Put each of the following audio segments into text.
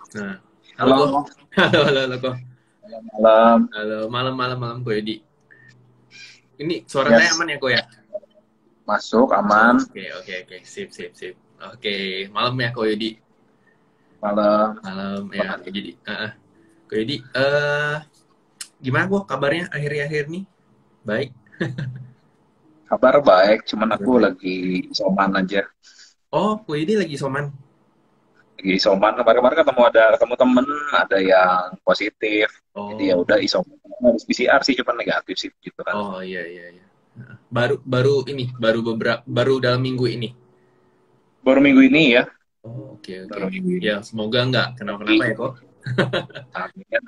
Nah, halo Ko. Halo, Halo Ko. malam. Halo, malam Ko Yudi. Ini suara saya Yes, aman ya Ko ya? masuk aman. Oke. Sip. Oke, malam ya Ko Yudi. Malam. Malam ya Malam. Ko Yudi. Ko Yudi, gimana Ko kabarnya akhir-akhir nih? Baik. Kabar baik, cuman Kabar aku baik. lagi isoman aja. Oh, Ko Yudi lagi soman. Lagi isoman. Kemarin-kemarin ketemu temen, ada yang positif. Jadi ya Oh, udah isoman. Harus PCR sih, cuman negatif sih gitu kan. iya. Baru dalam minggu ini. Baru minggu ini ya, Oh, oke. baru minggu ini. Ya, semoga nggak Tapi, kenapa-kenapa ya Ko. amin.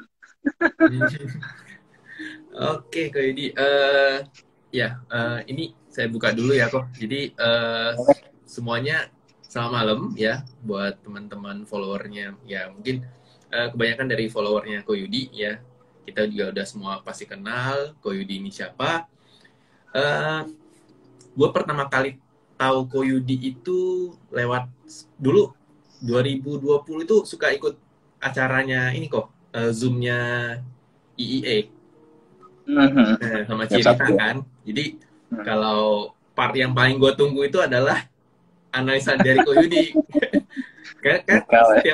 Oke, Kak Yudi. Ya, ini saya buka dulu ya, kok. Jadi, semuanya selamat malam ya buat teman-teman followernya. Ya, mungkin kebanyakan dari followernya Ko Yudi ya. Kita juga udah semua pasti kenal Ko Yudi ini siapa. Eh, gue pertama kali tahu Ko Yudi itu lewat dulu 2020 itu suka ikut acaranya ini kok, Zoom-nya IIA. Mhm. Sama Yang satu Cirita ya. kan. Jadi Hmm. kalau part yang paling gue tunggu itu adalah analisa dari Koyudi. kan Lokal ya.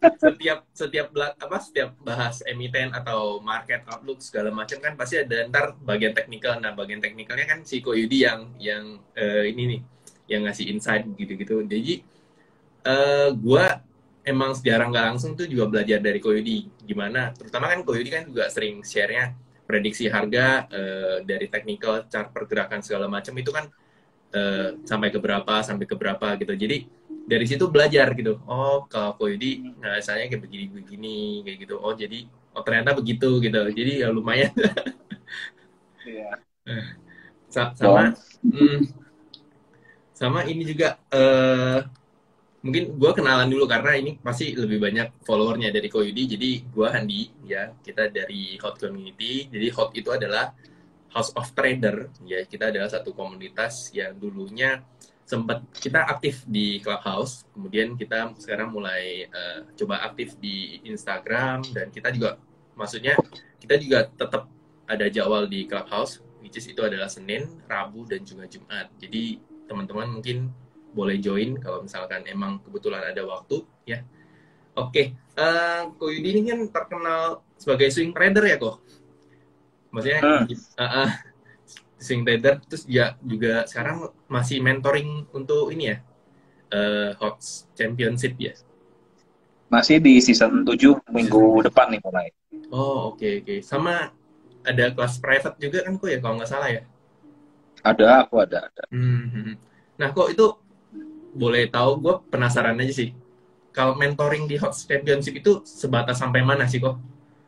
setiap bahas emiten atau market outlook segala macam kan pasti ada ntar bagian teknikal. Nah, bagian teknikalnya kan si Koyudi yang ini nih yang ngasih insight gitu-gitu. Jadi gue emang sejarah nggak langsung tuh juga belajar dari Koyudi gimana, terutama kan Koyudi kan juga sering share-nya prediksi harga dari technical chart pergerakan segala macam itu kan sampai ke berapa gitu. Jadi dari situ belajar gitu. Oh, kalau Koyudi nggak saya kayak begini kayak gitu. Oh, jadi oh ternyata begitu gitu. Jadi ya lumayan. Iya. Sama Dong. mm, sama ini juga mungkin gue kenalan dulu karena ini pasti lebih banyak followernya dari Koyudi. Jadi gue Handi ya, kita dari Hot Community. Jadi Hot itu adalah House of Trader ya, kita adalah satu komunitas yang dulunya sempat kita aktif di Clubhouse, kemudian kita sekarang mulai coba aktif di Instagram, dan kita juga maksudnya kita juga tetap ada jadwal di Clubhouse, which is itu adalah Senin, Rabu, dan juga Jumat. Jadi teman-teman mungkin boleh join kalau misalkan emang kebetulan ada waktu ya. Oke, Ko Yudi ini kan terkenal sebagai swing trader ya kok. Maksudnya Hmm. swing trader, terus ya juga sekarang masih mentoring untuk ini ya, Hawks Championship ya. Masih di season 7 minggu Season 7. depan nih mulai. Oh, oke. Sama ada kelas private juga kan kok ya kalau nggak salah ya. Ada, aku ada. Hmm. Nah kok itu boleh tahu, gue penasaran aja sih. Kalau mentoring di Hawks Championship itu sebatas sampai mana sih kok?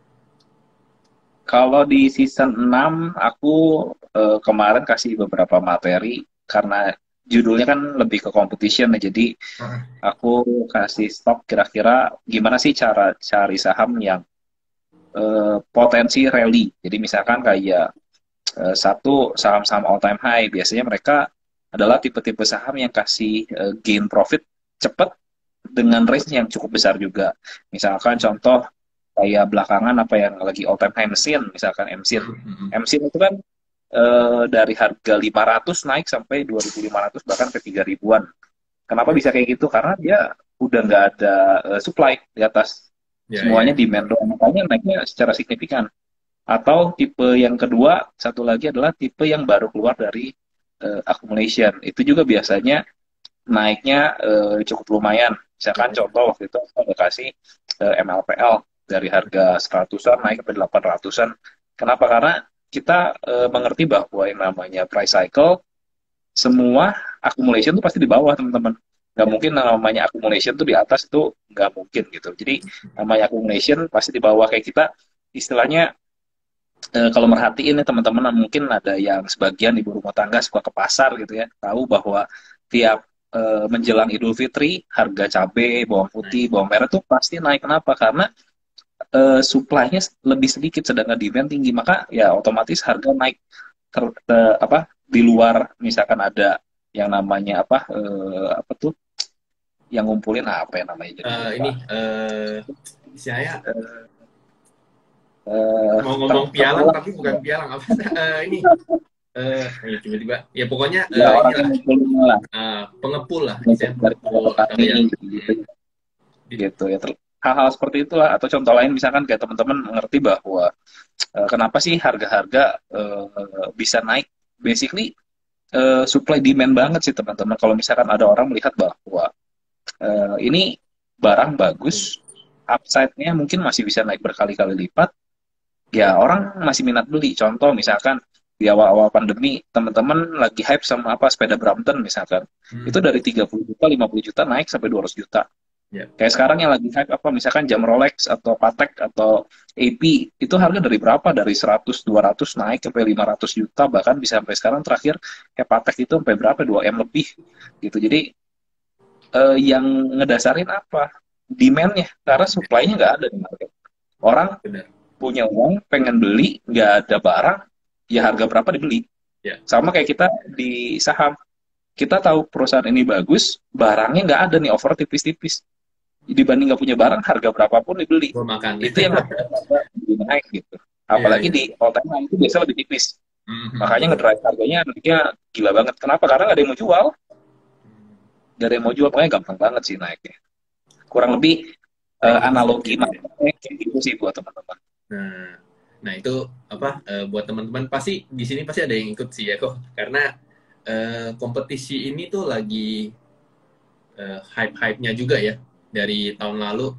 Kalau di season 6 aku kemarin kasih beberapa materi karena judulnya kan lebih ke competition ya. Jadi Ah, aku kasih stok kira-kira gimana sih cara cari saham yang potensi rally. Jadi misalkan kayak satu saham-saham all time high, biasanya mereka adalah tipe-tipe saham yang kasih gain profit cepat dengan range yang cukup besar juga. Misalkan contoh kayak belakangan apa yang lagi all time high mesin, misalkan MSIN. MSIN itu kan dari harga 500 naik sampai 2.500 bahkan ke 3 ribuan. Kenapa bisa kayak gitu? Karena dia udah nggak ada supply di atas. ya. Semuanya demand doang. Makanya naiknya secara signifikan. Atau tipe yang kedua, satu lagi adalah tipe yang baru keluar dari accumulation. Itu juga biasanya naiknya cukup lumayan. Misalkan Oh, contoh waktu itu aku ada kasih MLPL dari harga 100-an naik ke 800-an. Kenapa? Karena kita mengerti bahwa yang namanya price cycle, semua accumulation itu pasti di bawah, teman-teman. Nggak mungkin namanya accumulation tuh di atas, itu nggak mungkin gitu. Jadi namanya accumulation pasti di bawah. Kayak kita istilahnya kalau merhatiin nih teman-teman, mungkin ada yang sebagian ibu rumah tangga suka ke pasar gitu ya, tahu bahwa tiap menjelang Idul Fitri harga cabai, bawang naik. putih, bawang merah tuh pasti naik. Kenapa? Karena supply-nya lebih sedikit sedangkan demand tinggi, maka ya otomatis harga naik apa di luar. Misalkan ada yang namanya apa tuh yang ngumpulin, apa yang namanya, jadi lupa. Ini Saya mau ter ngomong pialang tertolak tapi bukan pialang apa ini ya tiba-tiba ya pokoknya ya orang yang inilah mumpuni lah pengepul lah untuk desain dari pengepul atau petani yang gitu gitu ya hal-hal seperti itulah atau contoh lain misalkan kayak teman-teman mengerti bahwa kenapa sih harga-harga bisa naik basically supply demand banget sih teman-teman kalau misalkan ada orang melihat bahwa ini barang bagus upside-nya mungkin masih bisa naik berkali-kali lipat ya orang masih minat beli. Contoh misalkan di awal-awal pandemi, teman-teman lagi hype sama apa sepeda Brampton misalkan. Itu dari 30 juta, 50 juta naik sampai 200 juta. ya Kayak sekarang yang lagi hype apa misalkan jam Rolex atau Patek atau AP itu harga dari berapa? Dari 100, 200 naik sampai 500 juta bahkan bisa sampai sekarang terakhir kayak Patek itu sampai berapa? 2M lebih gitu. Jadi yang ngedasarin apa? Demand-nya karena supply-nya nggak ada di market. Orang benar punya uang, pengen beli, nggak ada barang, ya harga berapa dibeli. ya Sama kayak kita di saham. Kita tahu perusahaan ini bagus, barangnya nggak ada nih, over tipis-tipis. Dibanding nggak punya barang, harga berapapun dibeli. gua makan Itu yang nge-drive harga lebih naik gitu. iya Apalagi iya di all time high itu biasa lebih tipis. Makanya betul ngedrive harganya naiknya gila banget. Kenapa? Karena nggak ada yang mau jual. Nggak ada yang mau jual, makanya gampang banget sih naiknya. Kurang lebih tekniknya seperti analogi itu ya. marketnya kayak gitu sih buat teman-teman. Nah, nah itu apa buat teman-teman pasti di sini pasti ada yang ikut sih ya kok karena kompetisi ini tuh lagi hype-hype-nya juga ya dari tahun lalu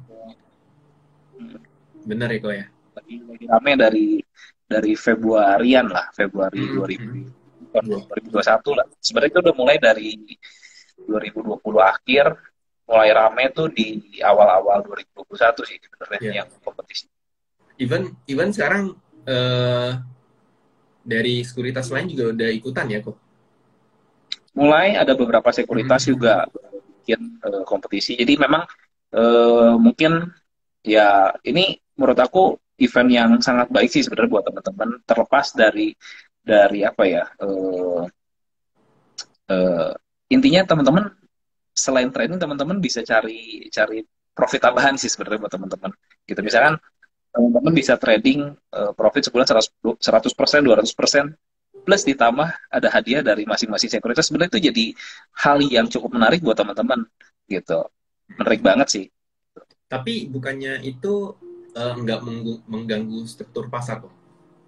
bener ya kok ya. Lagi rame dari Februarian lah, Februari Mm, mm. 2021 lah. Sebenarnya itu udah mulai dari 2020 akhir, mulai rame tuh di awal-awal 2021 sih sebenarnya Ya, yang kompetisi. even sekarang dari sekuritas lain juga udah ikutan ya kok. Mulai ada beberapa sekuritas Mm, juga bikin kompetisi. Jadi memang mungkin ya ini menurut aku event yang sangat baik sih sebenarnya buat teman-teman terlepas dari apa ya eh, intinya teman-teman selain trading teman-teman bisa cari cari profit tambahan sih sebenarnya buat teman-teman gitu ya, ya. misalkan teman-teman bisa trading profit sebulan 100%, 200% plus ditambah ada hadiah dari masing-masing sekuritas sebenarnya itu jadi hal yang cukup menarik buat teman-teman gitu menarik banget sih. Tapi bukannya itu nggak mengganggu struktur pasar kok.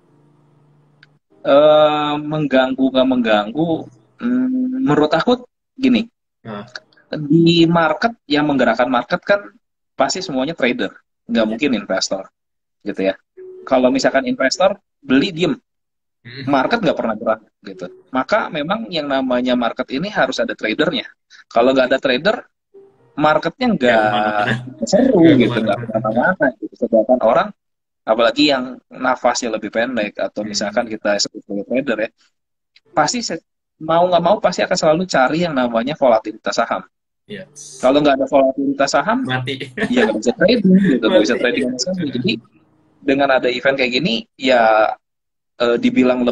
Mengganggu nggak mengganggu menurut aku gini Nah, di market yang menggerakkan market kan pasti semuanya trader nggak ya. mungkin investor gitu ya kalau misalkan investor beli diem Mm, market nggak pernah gerak gitu maka memang yang namanya market ini harus ada tradernya kalau nggak ada trader marketnya nggak nggak kemana-mana, seru nggak gitu nggak kemana-mana. kemana-mana gitu sedangkan orang apalagi yang nafasnya lebih pendek atau misalkan Hmm, kita sebagai trader ya pasti mau nggak mau pasti akan selalu cari yang namanya volatilitas saham. yes. Kalau nggak ada volatilitas saham, Mati, ya nggak bisa trading gitu, nggak bisa mati. trading sama sekali. Jadi dengan ada event kayak gini, ya dibilang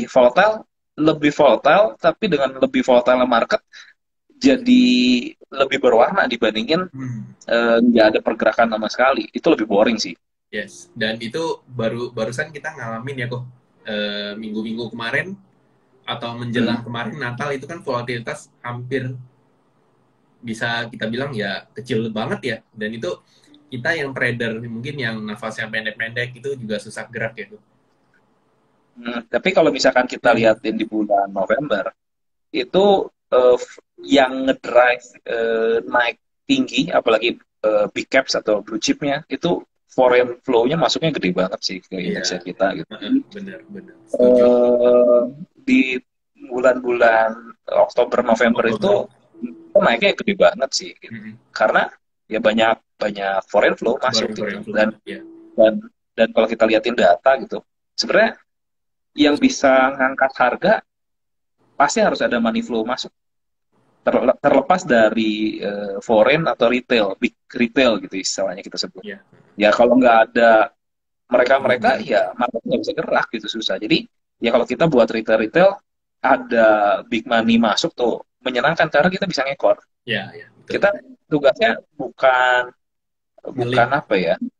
lebih volatile, tapi dengan lebih volatile market jadi lebih berwarna dibandingin Hmm, nggak ada pergerakan sama sekali. Itu lebih boring sih. yes. Dan itu barusan kita ngalamin ya kok minggu-minggu kemarin atau menjelang Hmm. kemarin Natal itu kan volatilitas hampir bisa kita bilang ya kecil banget ya. Dan itu kita yang trader mungkin yang nafasnya pendek-pendek itu juga susah gerak ya tuh. Tapi kalau misalkan kita Hmm. lihatin di bulan November, itu yang ngedrive naik tinggi, apalagi big caps atau blue chipnya, itu foreign flow-nya masuknya gede banget sih ke Iya, indeksnya kita gitu. Jadi, benar-benar setuju. eh, di bulan-bulan Oktober November itu Oktober. naiknya gede banget sih, gitu. Mm-mm. Karena ya banyak banyak foreign flow masuk gitu. Foreign flow. Dan Ya. dan dan kalau kita liatin data gitu, sebenarnya yang bisa ngangkat harga pasti harus ada money flow masuk terlepas dari foreign atau retail, big retail gitu istilahnya kita sebut. Ya. Ya kalau nggak ada mereka-mereka Benar. ya market nggak bisa gerak gitu susah. Jadi ya kalau kita buat retail-retail ada big money masuk tuh menyenangkan karena kita bisa ngekor. Ya, ya, betul. Kita tugasnya bukan Milih. apa ya?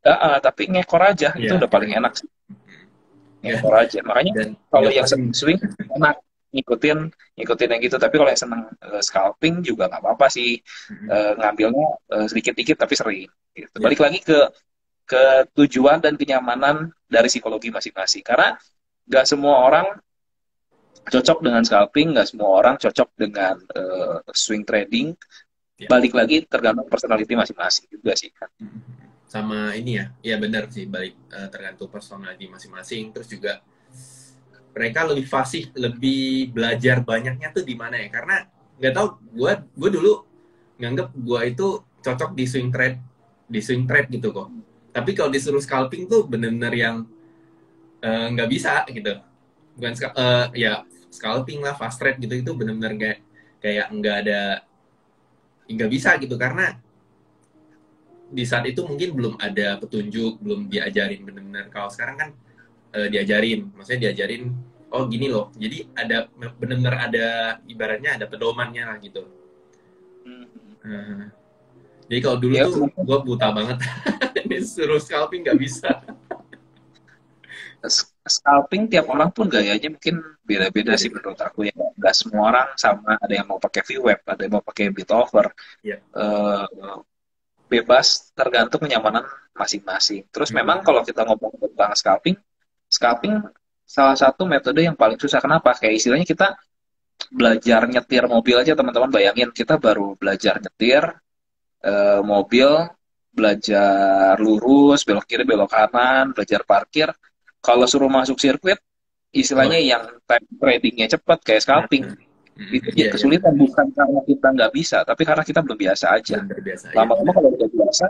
Tapi ngekor aja itu Iya, udah paling enak sih, dan ngekor aja. Makanya dan kalau nggak yang pusing. seneng swing enak ngikutin ngikutin yang gitu. Tapi kalau yang seneng scalping juga nggak apa-apa sih. Ngambilnya sedikit-dikit tapi sering. Gitu. Ya. Balik lagi ke tujuan dan kenyamanan dari psikologi masing-masing. Karena nggak semua orang cocok dengan scalping, nggak semua orang cocok dengan swing trading. Ya. Balik lagi tergantung personality masing-masing juga sih. Sama ini ya, ya benar sih, balik tergantung personality masing-masing. Terus juga mereka lebih fasih, lebih belajar banyaknya tuh di mana ya? Karena nggak tahu, gue dulu nganggep gue itu cocok di swing trade gitu kok. Tapi kalau disuruh scalping tuh bener-bener yang nggak bisa gitu. Bukan ya scalping lah, fast trade gitu itu bener-bener kayak nggak bisa gitu karena di saat itu mungkin belum ada petunjuk, belum diajarin bener-bener. Kalau sekarang kan diajarin, maksudnya diajarin, oh gini loh. Jadi ada bener-bener ada ibaratnya ada pedomannya lah gitu. Hmm. Uh, jadi kalau dulu Ya tuh mungkin gue buta banget, disuruh scalping nggak bisa. scalping tiap orang pun gayanya mungkin beda-beda sih Beda-beda. menurut aku ya. Nggak semua orang sama. Ada yang mau pakai VWAP, ada yang mau pakai bit over. Ya. Eh, Bebas tergantung kenyamanan masing-masing. Terus memang Hmm. kalau kita ngomong tentang scalping, scalping salah satu metode yang paling susah. Kenapa? Kayak istilahnya kita belajar nyetir mobil aja teman-teman, bayangin kita baru belajar nyetir mobil, belajar lurus, belok kiri, belok kanan, belajar parkir. Kalau suruh masuk sirkuit, Oh, istilahnya yang time tradingnya cepat kayak scalping, itu jadi iya iya kesulitan benar. bukan karena kita nggak bisa, tapi karena kita belum biasa aja. Belum terbiasa ya Lama-lama benar. kalau udah biasa,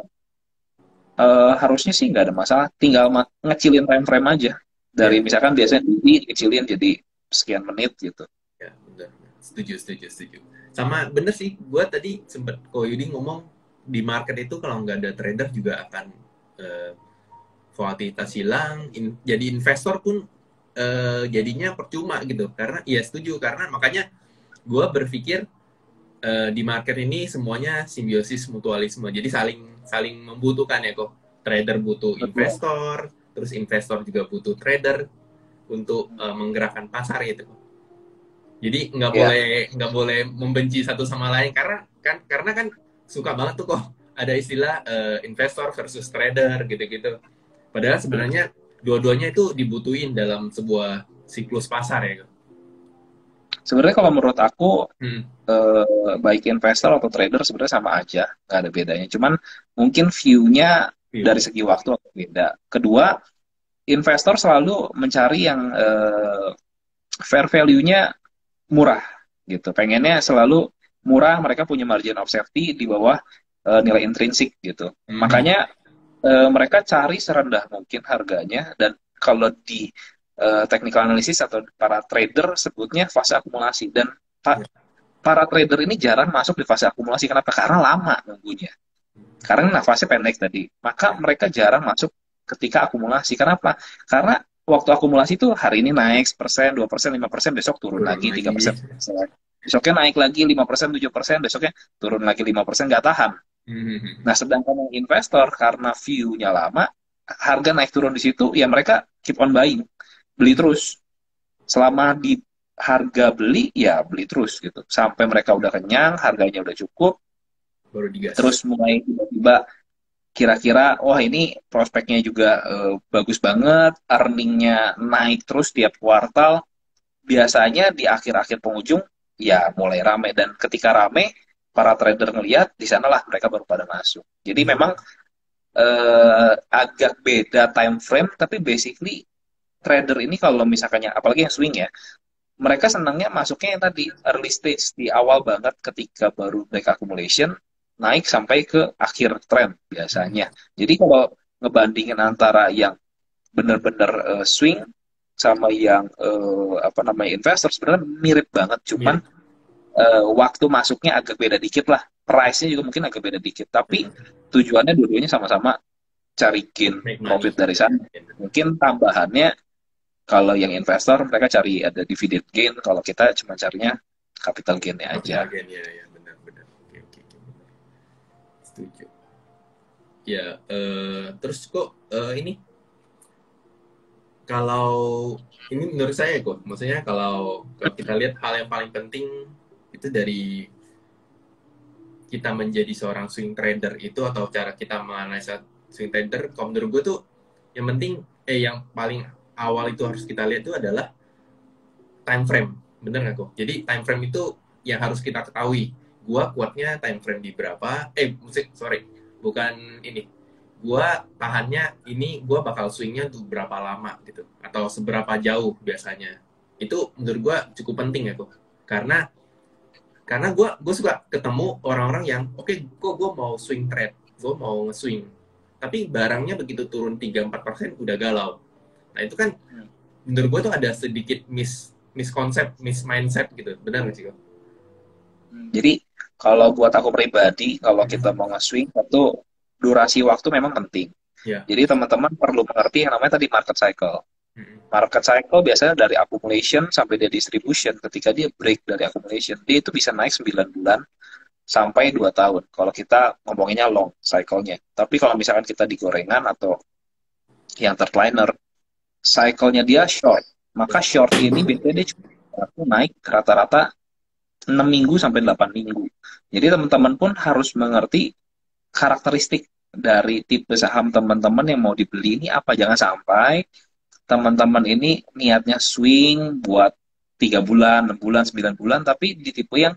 harusnya sih nggak ada masalah. Tinggal ngecilin time frame aja. Dari Ya, misalkan biasanya dikecilin jadi sekian menit gitu. ya benar. Setuju setuju setuju. Sama bener sih, gue tadi sempet Ko Yudi ngomong di market itu kalau nggak ada trader juga akan eh, volatilitas hilang, jadi investor pun jadinya percuma gitu. Karena ya setuju karena makanya gue berpikir di market ini semuanya simbiosis mutualisme. Jadi saling saling membutuhkan ya kok. Trader butuh Betul. investor, terus investor juga butuh trader untuk menggerakkan pasar gitu. Jadi Ya, nggak boleh membenci satu sama lain karena kan suka banget tuh kok ada istilah investor versus trader gitu-gitu. Padahal sebenarnya dua-duanya itu dibutuhin dalam sebuah siklus pasar ya. sebenarnya kalau menurut aku Hmm. baik investor atau trader sebenarnya sama aja, nggak ada bedanya. Cuman mungkin view-nya dari View. segi waktu agak beda. Kedua, investor selalu mencari yang fair value-nya murah gitu. Pengennya selalu murah, mereka punya margin of safety di bawah nilai intrinsik gitu. Hmm. Makanya mereka cari serendah mungkin harganya dan kalau di technical analysis atau para trader sebutnya fase akumulasi dan Ya. para trader ini jarang masuk di fase akumulasi. Kenapa? Karena lama nunggunya. Karena nafasnya pendek tadi. Maka Ya. mereka jarang masuk ketika akumulasi. Kenapa? Karena waktu akumulasi itu hari ini naik 1%, 2%, 5%, besok turun Turun lagi 3%. lagi. Besoknya naik lagi 5%, 7%, besoknya turun lagi 5%, nggak tahan. Hmm. Nah, sedangkan yang investor karena view-nya lama, harga naik turun di situ, ya mereka keep on buying. Beli terus. Selama di harga beli, ya beli terus gitu. Sampai mereka udah kenyang, harganya udah cukup, Baru digas. terus mulai tiba-tiba kira-kira, wah ini prospeknya juga bagus banget, earningnya naik terus tiap kuartal, biasanya di akhir-akhir penghujung, ya mulai rame. Dan ketika rame, para trader ngeliat, di sanalah mereka baru pada masuk. Jadi memang agak beda time frame, tapi basically trader ini kalau misalkannya, apalagi yang swing ya, mereka senangnya masuknya yang tadi early stage di awal banget ketika baru break accumulation naik sampai ke akhir trend biasanya. Jadi kalau ngebandingin antara yang benar-benar swing sama yang apa namanya investor sebenarnya mirip banget, cuman Mirip. waktu masuknya agak beda dikit lah. Price-nya juga mungkin agak beda dikit, tapi tujuannya dua-duanya sama-sama cari gain Make profit money. dari sana. Mungkin tambahannya kalau yang investor mereka cari ada dividend gain, kalau kita cuma carinya capital gain-nya aja. Capital gain ya, ya benar-benar. Oke, oke, oke. Setuju. Ya, terus kok ini kalau ini menurut saya kok, maksudnya kalau kalau kita lihat hal yang paling penting itu dari kita menjadi seorang swing trader itu atau cara kita menganalisa swing trader, kalau menurut gue tuh yang penting yang paling awal itu harus kita lihat itu adalah time frame, bener nggak kok? Jadi time frame itu yang harus kita ketahui. Gua kuatnya time frame di berapa? Sorry, bukan ini. Gua tahannya ini, gua bakal swingnya untuk berapa lama gitu, atau seberapa jauh biasanya. Itu menurut gua cukup penting ya kok. Karena gue suka ketemu orang-orang yang oke, kok gue mau swing trade, gue mau nge-swing, tapi barangnya begitu turun 3-4% udah galau. Nah itu kan menurut gue tuh ada sedikit miskonsep, mindset gitu, benar nggak sih kok? Jadi kalau buat aku pribadi, kalau kita mau nge-swing, itu durasi waktu memang penting. Ya. Jadi teman-teman perlu mengerti yang namanya tadi market cycle. Mm-mm. Market cycle biasanya dari accumulation sampai dia distribution. Ketika dia break dari accumulation, dia itu bisa naik 9 bulan sampai 2 tahun. Kalau kita ngomonginnya long cycle-nya. Tapi kalau misalkan kita di gorengan atau yang third cycle-nya dia short. Maka short ini biasanya dia cuma naik rata-rata 6 minggu sampai 8 minggu. Jadi teman-teman pun harus mengerti karakteristik dari tipe saham teman-teman yang mau dibeli ini apa. Jangan sampai teman-teman ini niatnya swing buat 3 bulan, 6 bulan, 9 bulan, tapi di tipe yang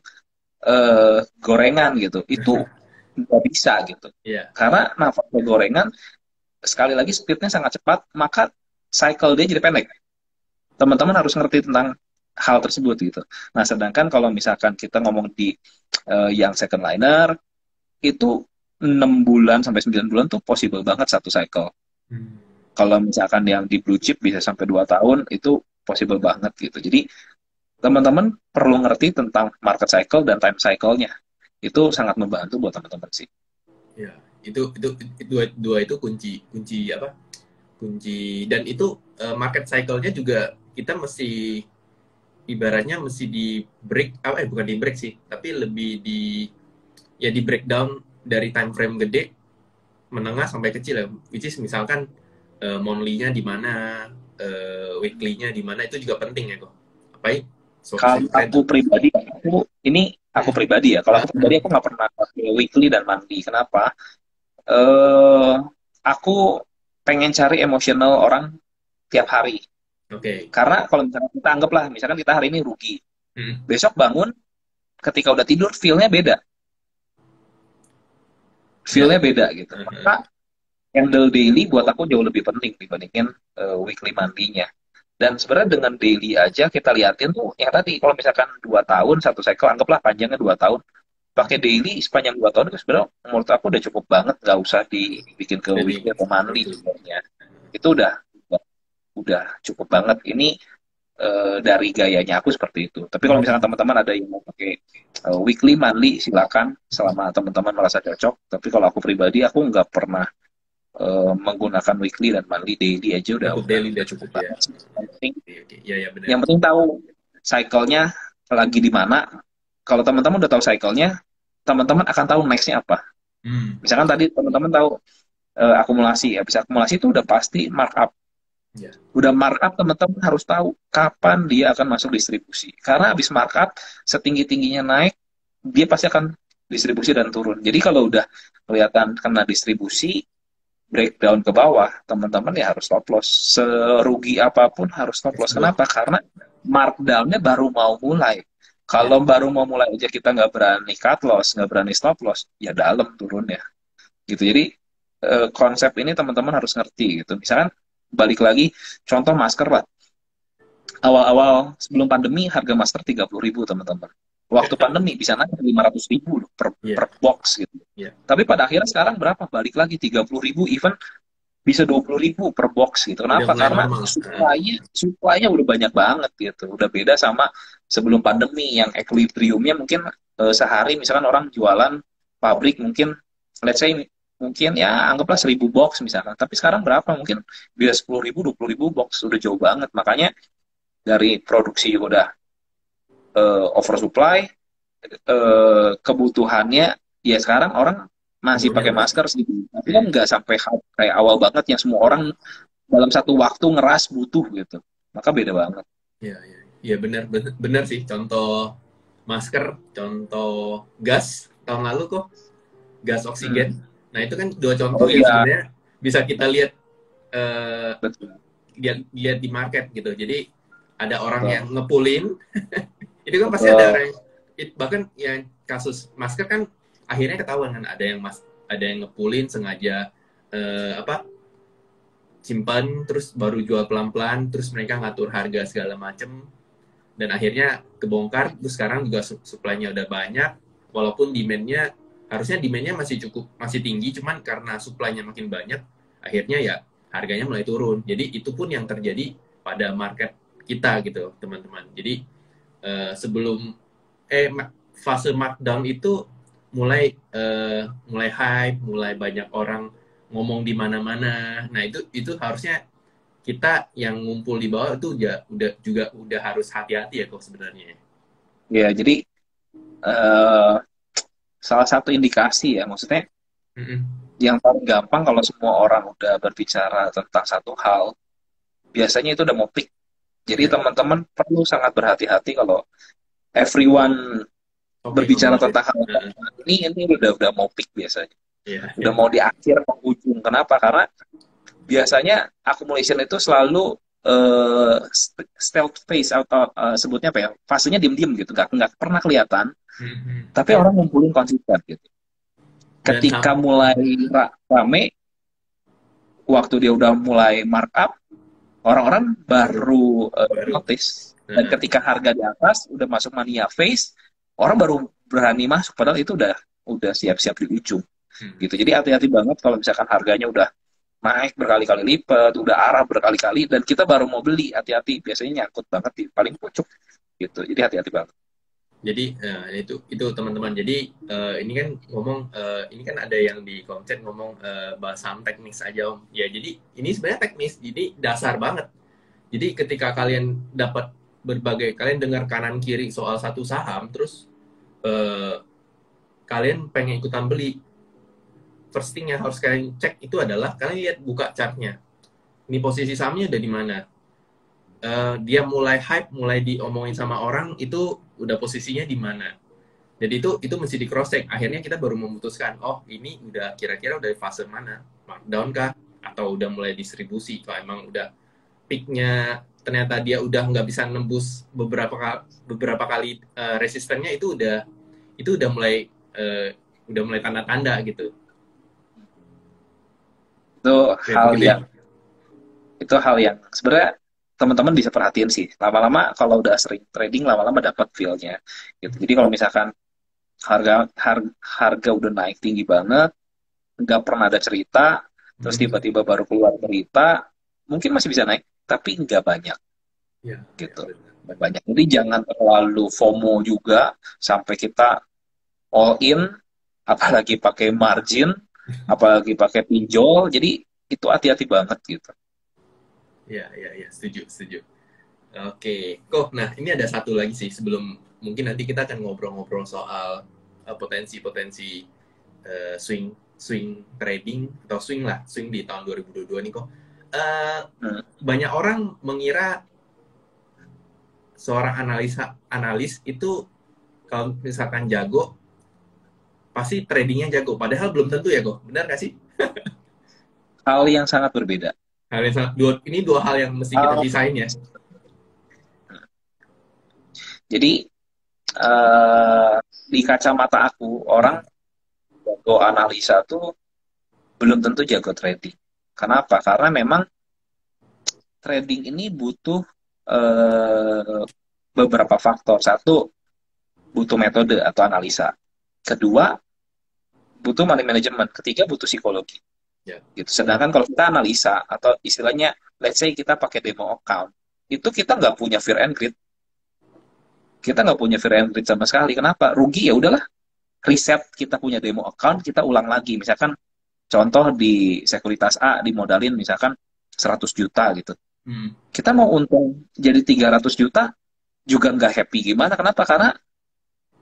gorengan gitu. Itu nggak bisa gitu. Iya. Karena nafasnya gorengan, sekali lagi speednya sangat cepat, maka cycle dia jadi pendek. Teman-teman harus ngerti tentang hal tersebut gitu. Nah, sedangkan kalau misalkan kita ngomong di yang second liner, itu 6 bulan sampai 9 bulan tuh possible banget satu cycle. Hmm. Kalau misalkan yang di blue chip bisa sampai 2 tahun, itu possible banget gitu. Jadi, teman-teman perlu ngerti tentang market cycle dan time cycle-nya. Itu sangat membantu buat teman-teman sih. Ya, itu dua itu kunci kunci apa? Kunci, dan itu market cycle-nya juga kita mesti ibaratnya mesti di break bukan di break sih, tapi lebih di breakdown dari time frame gede, menengah sampai kecil ya. Which is misalkan monthly-nya di mana, weekly-nya di mana, itu juga penting ya kok. Apa ya? Kalau aku pribadi, aku pribadi ya. Kalau aku pribadi aku nggak pernah pakai weekly dan monthly. Kenapa? Aku pengen cari emosional orang tiap hari. Oke. Karena kalau misalkan kita anggaplah, misalkan kita hari ini rugi, Hmm. besok bangun, ketika udah tidur, feel-nya beda. Ya. Feel-nya beda gitu. Maka handle daily buat aku jauh lebih penting dibandingin weekly monthly-nya. Dan sebenarnya dengan daily aja kita liatin tuh, yang tadi, kalau misalkan 2 tahun, satu cycle, anggaplah panjangnya 2 tahun, pakai daily sepanjang 2 tahun itu sebenarnya menurut aku udah cukup banget, nggak usah dibikin ke Jadi weekly atau monthly sebenarnya. Itu udah cukup banget. Ini dari gayanya aku seperti itu. Tapi kalau misalkan teman-teman ada yang mau pakai weekly, monthly, silakan selama teman-teman merasa cocok. Tapi kalau aku pribadi, aku nggak pernah menggunakan weekly dan monthly. Daily aja cukup daily, udah cukup cukup ya. banget. Ya, benar. Yang penting tahu cycle-nya lagi di mana. Kalau teman-teman udah tahu cycle-nya, teman-teman akan tahu next-nya apa. Misalkan tadi teman-teman tahu akumulasi, habis akumulasi itu udah pasti markup. Ya. Udah markup, teman-teman harus tahu kapan dia akan masuk distribusi. Karena habis markup, setinggi-tingginya naik, dia pasti akan distribusi dan turun. Jadi kalau udah kelihatan kena distribusi, breakdown ke bawah, teman-teman ya harus stop loss. Serugi apapun harus stop loss. Kenapa? Karena markdown-nya baru mau mulai. Kalau baru mau mulai aja kita nggak berani cut loss, nggak berani stop loss, ya dalam turunnya. Gitu. Jadi konsep ini teman-teman harus ngerti gitu. Misalkan balik lagi, contoh masker lah. Awal-awal sebelum pandemi harga masker 30.000 teman-teman. Waktu pandemi bisa naik 500.000 per box gitu. Tapi pada akhirnya sekarang berapa? Balik lagi 30.000, even bisa 20.000 per box gitu. Kenapa? Karena supply-nya udah banyak banget gitu. Udah beda sama sebelum pandemi yang equilibriumnya mungkin sehari misalkan orang jualan pabrik mungkin let's say mungkin ya anggaplah 1.000 box misalkan. Tapi sekarang berapa? Mungkin bisa 10.000, 20.000 box. Udah jauh banget. Makanya dari produksi udah oversupply, kebutuhannya ya sekarang orang masih umurnya pakai luas. masker sih, tapi kan nggak sampai kayak awal banget yang semua orang dalam satu waktu ngeras butuh gitu, maka beda banget. Iya, iya. Iya benar, benar, benar sih. Contoh masker, contoh gas tahun lalu kok, gas oksigen. Hmm. Nah, itu kan dua contoh Oh yang iya, sebenarnya bisa kita lihat eh, betul, lihat di market gitu. Jadi ada orang betul, yang ngepulin, itu kan pasti ada betul, orang yang, bahkan yang kasus masker kan akhirnya ketahuan kan ada yang ngepulin sengaja apa simpan terus baru jual pelan-pelan terus mereka ngatur harga segala macem dan akhirnya kebongkar terus sekarang juga supply-nya udah banyak walaupun demand-nya harusnya demand-nya masih cukup masih tinggi cuman karena supply-nya makin banyak akhirnya ya harganya mulai turun jadi itu pun yang terjadi pada market kita gitu teman-teman jadi sebelum fase markdown itu mulai hype mulai banyak orang ngomong di mana-mana nah itu harusnya kita yang ngumpul di bawah itu udah harus hati-hati ya kok sebenarnya. ya jadi eh, salah satu indikasi ya, maksudnya Mm-mm. yang paling gampang kalau semua orang udah berbicara tentang satu hal, biasanya itu udah mau peak. Jadi Ya, teman-teman perlu sangat berhati-hati kalau everyone talking berbicara about it. tentang hal ini udah mau peak biasanya. Ya, Udah mau di akhir penghujung. Kenapa? Karena biasanya accumulation itu selalu stealth phase atau sebutnya apa ya? Fasenya diem-diem gitu, nggak pernah kelihatan, tapi ya. orang ngumpulin konsisten gitu. Dan Ketika mulai rame, waktu dia udah mulai markup, orang-orang baru baru baru. notice. Dan Nah, ketika harga di atas, udah masuk mania phase, orang baru berani masuk. Padahal itu udah siap-siap di ujung. Gitu. Jadi hati-hati banget kalau misalkan harganya udah naik berkali-kali lipat, udah arah berkali-kali, dan kita baru mau beli, hati-hati. Biasanya nyangkut banget di paling pucuk. Gitu. Jadi hati-hati banget. jadi itu teman-teman. Jadi ini kan ngomong ini kan ada yang di konten ngomong bahas saham teknis aja om. Ya jadi ini sebenarnya teknis. Jadi dasar banget. Jadi ketika kalian dapat kalian dengar kanan kiri soal satu saham, terus eh, kalian pengen ikutan beli, first thing yang harus kalian cek itu adalah kalian lihat buka chartnya. Ini posisi sahamnya ada di mana. Dia mulai hype, mulai diomongin sama orang itu udah posisinya di mana. Jadi itu mesti di cross check. Akhirnya kita baru memutuskan, oh ini udah kira-kira udah di fase mana, markdown kah, atau udah mulai distribusi. Kalau emang udah peaknya ternyata dia udah nggak bisa nembus beberapa kali resistennya itu udah mulai tanda-tanda gitu. Itu Ya, hal begitu ya. yang itu hal yang sebenarnya teman-teman bisa perhatiin sih. Lama-lama kalau udah sering trading, lama-lama dapat feel-nya. Gitu. Jadi kalau misalkan harga udah naik tinggi banget, nggak pernah ada cerita, terus Hmm. tiba-tiba baru keluar berita, mungkin masih bisa naik, tapi nggak banyak Ya, ya gitu. benar, Nggak benar. banyak. Jadi jangan terlalu FOMO juga sampai kita all in, apalagi pakai margin, apalagi pakai pinjol. Jadi itu hati-hati banget gitu. Ya, ya, ya, setuju, setuju. Oke, kok. Nah, ini ada satu lagi sih sebelum mungkin nanti kita akan ngobrol-ngobrol soal potensi-potensi swing swing trading atau swing di tahun 2022 nih kok. Eh, Hmm. banyak orang mengira seorang analis itu kalau misalkan jago pasti tradingnya jago. Padahal belum tentu ya kok. Benar nggak sih? Hal yang sangat berbeda. Ini dua hal yang mesti kita Hal- pisahin ya. Jadi di kacamata aku, orang jago analisa tuh belum tentu jago trading. Kenapa? Karena memang trading ini butuh eh, beberapa faktor. Satu, butuh metode atau analisa. Kedua, butuh money management. Ketiga, butuh psikologi. Ya. Gitu. Sedangkan kalau kita analisa atau istilahnya, let's say kita pakai demo account, itu kita nggak punya fear and greed. Kita nggak punya fear and greed sama sekali. Kenapa? Rugi ya udahlah. Reset kita punya demo account, kita ulang lagi. Misalkan contoh di sekuritas A dimodalin misalkan 100 juta gitu. Hmm. Kita mau untung jadi 300 juta juga nggak happy. Gimana? Kenapa? Karena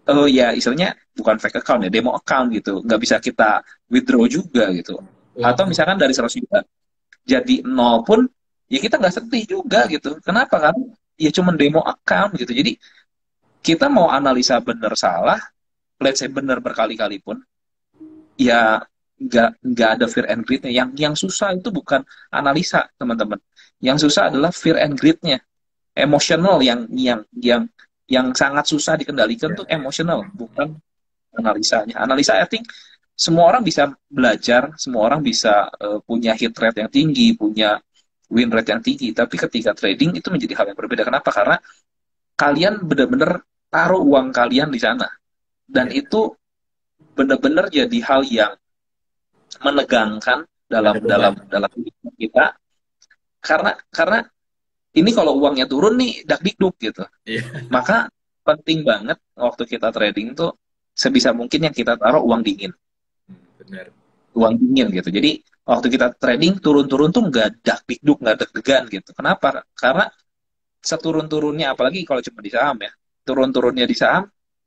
oh ya istilahnya bukan fake account ya, demo account gitu, nggak bisa kita withdraw juga gitu. Atau Waduh. misalkan dari 100 juta jadi nol pun, ya kita nggak sedih juga gitu. Kenapa? Karena ya cuma demo account gitu. Jadi kita mau analisa benar salah, let's say benar berkali-kali pun, ya nggak ada fear and greed-nya. Yang susah itu bukan analisa, teman-teman. Yang susah adalah fear and greed-nya, emosional yang sangat susah dikendalikan Ya, tuh ya. emosional, bukan analisanya. Analisa I think semua orang bisa belajar, semua orang bisa punya hit rate yang tinggi, punya win rate yang tinggi, tapi ketika trading itu menjadi hal yang berbeda. Kenapa? Karena kalian benar-benar taruh uang kalian di sana, dan Ya. itu benar-benar jadi hal yang menegangkan Ada dalam dalam beban. dalam hidup kita, karena ini kalau uangnya turun nih dakdikduk gitu. Iya. Maka penting banget waktu kita trading tuh sebisa mungkin yang kita taruh uang dingin, Benar. uang dingin gitu. Jadi waktu kita trading turun-turun tuh nggak dakdikduk, nggak deg-degan gitu. Kenapa? Karena seturun-turunnya, apalagi kalau cuma di saham ya, turun-turunnya di saham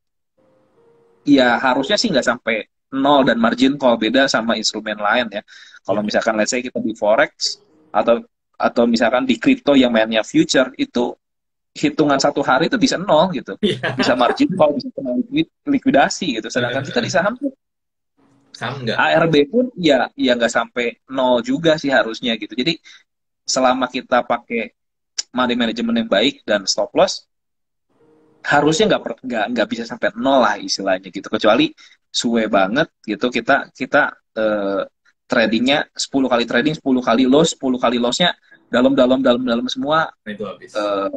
ya harusnya sih nggak sampai nol, dan margin call beda sama instrumen lain ya. Kalau Iya. misalkan let's say kita di forex atau misalkan di crypto yang mainnya future, itu hitungan satu hari itu bisa nol gitu, bisa Iya. margin call, bisa kena likuidasi gitu. Sedangkan kita di saham tuh Sama nggak? ARB pun ya nggak sampai nol juga sih harusnya gitu. Jadi selama kita pakai money management yang baik dan stop loss, harusnya nggak bisa sampai nol lah istilahnya gitu, kecuali suwe banget gitu kita kita eh, tradingnya 10 kali trading, 10 kali loss, 10 kali lossnya dalam semua, Nah, itu habis.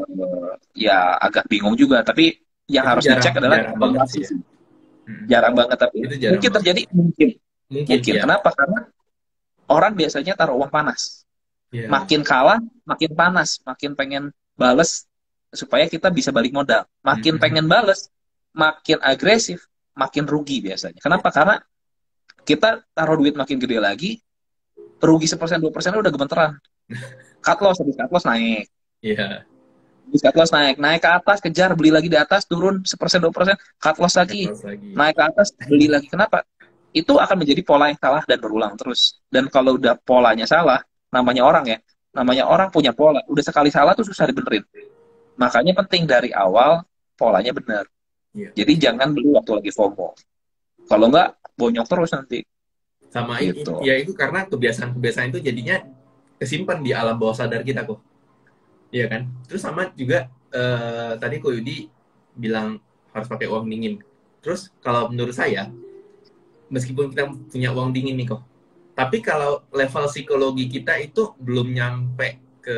ya agak bingung juga. Tapi yang Itu harus jarang dicek adalah jarang banget sih evaluasi ya. sih. Mm. Jarang banget, tapi Itu jarang mungkin banget. terjadi, mungkin Mungkin mungkin ya. kenapa? Karena orang biasanya taruh uang panas, Ya. makin kalah makin panas, makin pengen bales supaya kita bisa balik modal, makin Mm-mm. pengen bales makin agresif, makin rugi biasanya. Ya. Kenapa? Karena kita taruh duit makin gede lagi, rugi 1% 2% udah gemeteran. Cut loss, habis cut loss naik, Iya. habis cut loss naik, naik ke atas kejar beli lagi, di atas turun 1% 2%, cut loss lagi, Ketos lagi. naik ke atas beli lagi. Kenapa? Itu akan menjadi pola yang salah dan berulang terus. Dan kalau udah polanya salah, namanya orang ya, namanya orang punya pola, udah sekali salah tuh susah dibenerin. Makanya penting dari awal polanya benar. Iya. Jadi jangan beli waktu lagi FOMO. Kalau nggak, bonyok terus nanti. Sama ini, Gitu. ya itu karena kebiasaan-kebiasaan itu jadinya kesimpan di alam bawah sadar kita kok. Iya kan? Terus sama juga tadi Ko Yudi bilang harus pakai uang dingin. Terus kalau menurut saya, meskipun kita punya uang dingin nih kok, tapi kalau level psikologi kita itu belum nyampe ke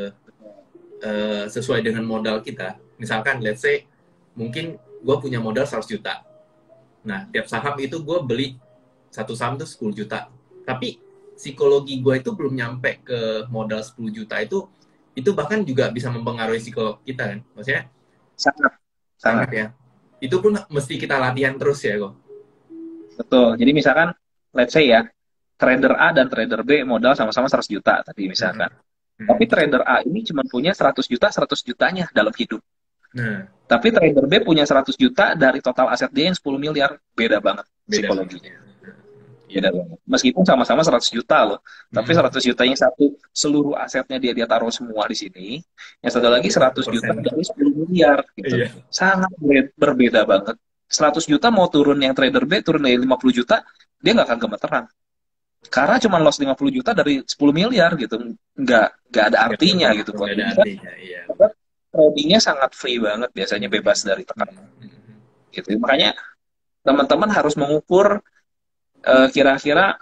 sesuai dengan modal kita. Misalkan, let's say, mungkin gue punya modal 100 juta. Nah, tiap saham itu gue beli satu saham tuh 10 juta. Tapi psikologi gue itu belum nyampe ke modal 10 juta itu bahkan juga bisa mempengaruhi psikologi kita kan. Maksudnya Sangat, sangat sangat. ya. Itu pun mesti kita latihan terus ya kok. Betul. Jadi misalkan, let's say ya, trader A dan trader B modal sama-sama 100 juta tadi misalkan. Tapi trader A ini cuma punya 100 juta, 100 jutanya dalam hidup. Nah, Tapi trader B punya 100 juta dari total aset dia yang 10 miliar. Beda banget beda banget psikologinya. ya. Iya. Beda banget. Meskipun sama-sama 100 juta loh. Tapi 100 juta yang satu, seluruh asetnya dia taruh semua di sini. Yang satu lagi Itu satu 100 juta persen. dari 10 miliar gitu. Iya. Sangat berbeda banget. 100 juta mau turun yang trader B, turun dari 50 juta, dia nggak akan gemeteran. Karena cuma loss 50 juta dari 10 miliar gitu. Nggak ada artinya gitu buat Nggak ada dia. artinya. Iya. Tradingnya sangat free banget, biasanya bebas dari tekanan gitu. Makanya teman-teman harus mengukur kira-kira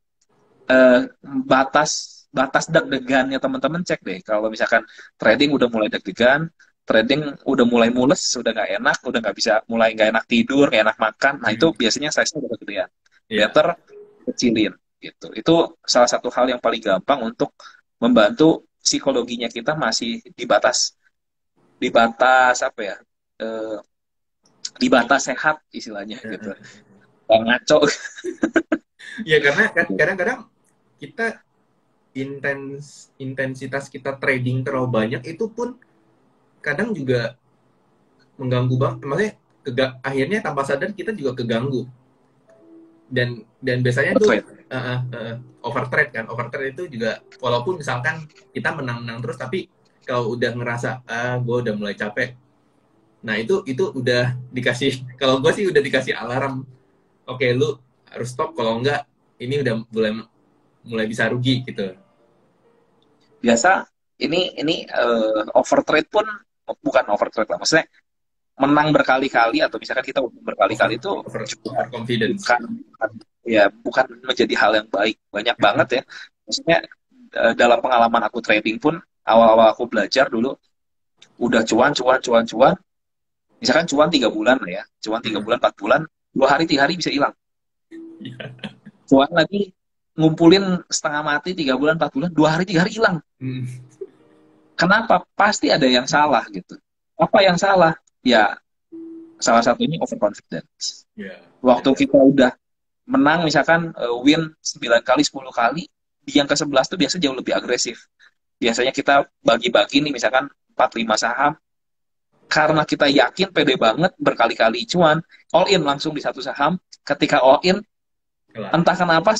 batas batas deg-degannya teman-teman. Cek deh kalau misalkan trading udah mulai deg-degan, trading udah mulai mules, udah nggak enak, udah nggak bisa, mulai nggak enak tidur, nggak enak makan, nah itu biasanya size-nya udah kegedean. Iya. Better kecilin gitu. Itu salah satu hal yang paling gampang untuk membantu psikologinya kita masih di batas apa ya, eh, di batas sehat istilahnya gitu, nggak ngaco. Ya karena kadang-kadang kita intensitas kita trading terlalu banyak itu pun kadang juga mengganggu banget. Maksudnya akhirnya tanpa sadar kita juga keganggu. Dan biasanya tuh Betul. overtrade kan. Overtrade itu juga walaupun misalkan kita menang-menang terus, tapi kalau udah ngerasa gue udah mulai capek, nah itu udah dikasih kalau gue sih udah dikasih alarm, oke lu harus stop, kalau enggak ini udah mulai bisa rugi gitu. Biasa ini overtrade pun bukan overtrade lah, maksudnya menang berkali-kali atau misalkan kita untung over berkali-kali itu over juga over confidence. bukan ya bukan menjadi hal yang baik. Banyak banget ya. Maksudnya dalam pengalaman aku trading pun awal-awal aku belajar dulu udah cuan. Misalkan cuan 3 bulan lah ya, cuan 3 bulan 4 bulan, 2 hari 3 hari bisa hilang. Cuan lagi ngumpulin setengah mati 3 bulan 4 bulan, 2 hari 3 hari hilang. Kenapa? Pasti ada yang salah gitu. Apa yang salah? Ya salah satunya overconfidence. Waktu kita udah menang misalkan win 9 kali 10 kali, di yang ke-11 tuh biasa jauh lebih agresif. Biasanya kita bagi-bagi nih misalkan 4-5 saham, karena kita yakin pede banget berkali-kali cuan, all in langsung di satu saham. Ketika all in, entah kenapa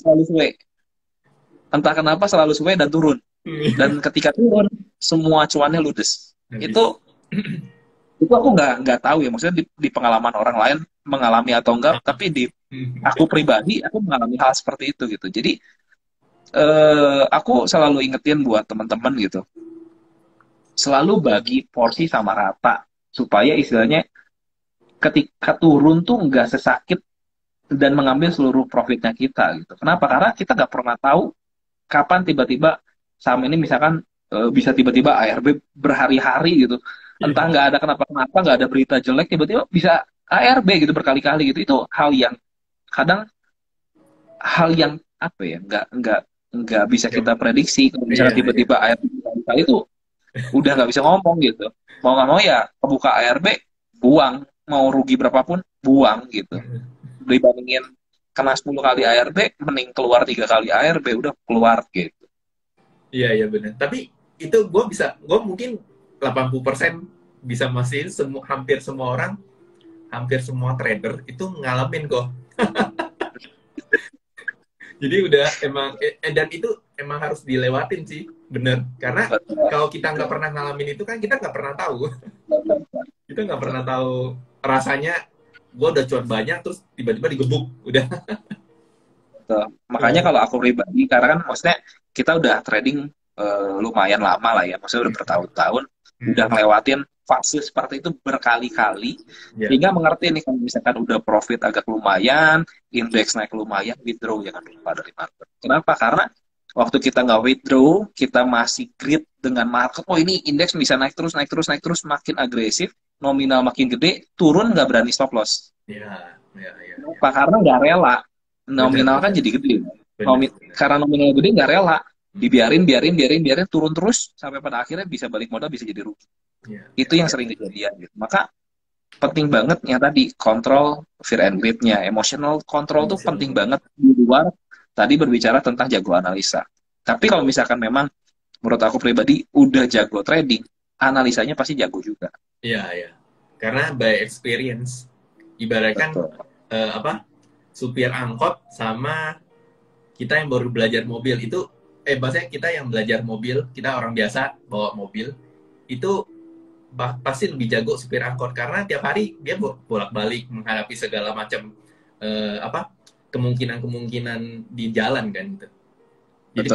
selalu suwe dan turun. Dan ketika turun, semua cuannya ludes. Itu aku nggak tahu ya, maksudnya di pengalaman orang lain mengalami atau enggak, tapi di aku pribadi aku mengalami hal seperti itu gitu. Jadi aku selalu ingetin buat teman-teman gitu, selalu bagi porsi sama rata supaya istilahnya ketika turun tuh nggak sesakit dan mengambil seluruh profitnya kita gitu. Kenapa? Karena kita nggak pernah tahu kapan tiba-tiba saham ini misalkan bisa tiba-tiba ARB berhari-hari gitu. Entah nggak ada kenapa-kenapa, nggak ada berita jelek, tiba-tiba bisa ARB gitu berkali-kali gitu. Itu hal yang kadang hal yang apa ya, nggak bisa kita prediksi. Kalau misalnya tiba-tiba ARB berkali-kali itu udah nggak bisa ngomong gitu. Mau nggak mau ya kebuka ARB, buang. Mau rugi berapapun, buang gitu. Dibandingin kena 10 kali ARB, mending keluar 3 kali ARB, udah keluar gitu. Iya benar. Tapi itu gue mungkin 80% bisa mastiin hampir semua orang, hampir semua trader itu ngalamin kok. Jadi udah emang, dan itu emang harus dilewatin sih, bener. Karena kalau kita nggak pernah ngalamin itu kan kita nggak pernah tahu. Kita nggak pernah tahu rasanya gue udah cuan banyak terus tiba-tiba digebuk, udah. Makanya kalau aku pribadi, karena kan maksudnya kita udah trading lumayan lama lah ya, maksudnya udah bertahun-tahun, udah ngelewatin fase seperti itu berkali-kali, sehingga mengerti nih kalau misalkan udah profit agak lumayan, indeks naik lumayan, withdraw jangan lupa dari market. Kenapa? Karena waktu kita nggak withdraw, kita masih greed dengan market, oh ini indeks bisa naik terus, makin agresif, nominal makin gede, turun nggak berani stop loss. Kenapa? Karena nggak rela. Nominal kan jadi gede. Karena nominal gede nggak rela. Dibiarin, turun terus, sampai pada akhirnya bisa balik modal, bisa jadi rugi. Itu yang sering kejadian gitu. Maka penting banget ya tadi, kontrol fear and greed-nya. Emotional control tuh penting banget di luar tadi berbicara tentang jago analisa. Tapi kalau misalkan memang menurut aku pribadi udah jago trading, analisanya pasti jago juga. Iya. Karena by experience, ibaratkan supir angkot sama kita yang baru belajar mobil itu, maksudnya kita yang belajar mobil, kita orang biasa bawa mobil, itu pasti lebih jago supir angkot karena tiap hari dia bolak-balik menghadapi segala macam kemungkinan di jalan kan gitu. Jadi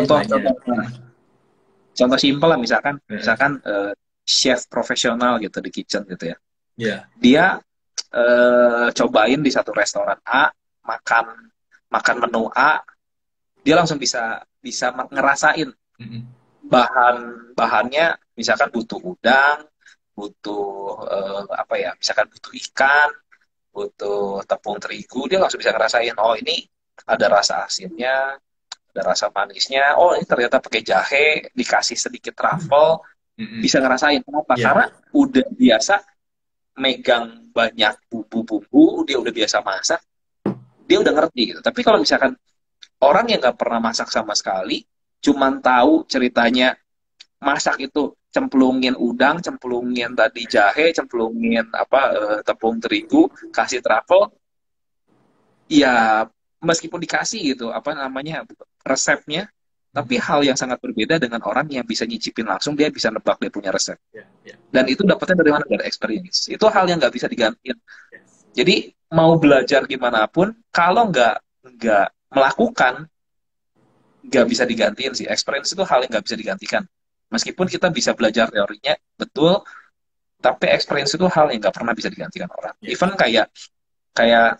contoh simpel lah, misalkan chef profesional gitu di kitchen gitu ya. Dia cobain di satu restoran A, makan menu A, dia langsung bisa ngerasain bahannya, misalkan butuh udang, butuh misalkan butuh ikan, butuh tepung terigu, dia langsung bisa ngerasain, oh ini ada rasa asinnya, ada rasa manisnya, oh ini ternyata pakai jahe, dikasih sedikit truffle, bisa ngerasain. Kenapa? Karena udah biasa megang banyak bumbu-bumbu, dia udah biasa masak, dia udah ngerti gitu. Tapi kalau misalkan orang yang nggak pernah masak sama sekali, cuman tahu ceritanya masak itu cemplungin udang, cemplungin tadi jahe, cemplungin tepung terigu, kasih truffle, ya meskipun dikasih gitu apa namanya resepnya, tapi Mhm. hal yang sangat berbeda dengan orang yang bisa nyicipin langsung, dia bisa nebak dia punya resep. Ya, ya, Dan itu dapetnya dari mana? Dari experience. Itu hal yang nggak bisa digantiin. yes. Jadi mau belajar gimana pun, kalau nggak melakukan, nggak bisa digantiin sih. Experience itu hal yang nggak bisa digantikan. Meskipun kita bisa belajar teorinya, betul, tapi experience itu hal yang nggak pernah bisa digantikan orang. Yes. Even kayak kayak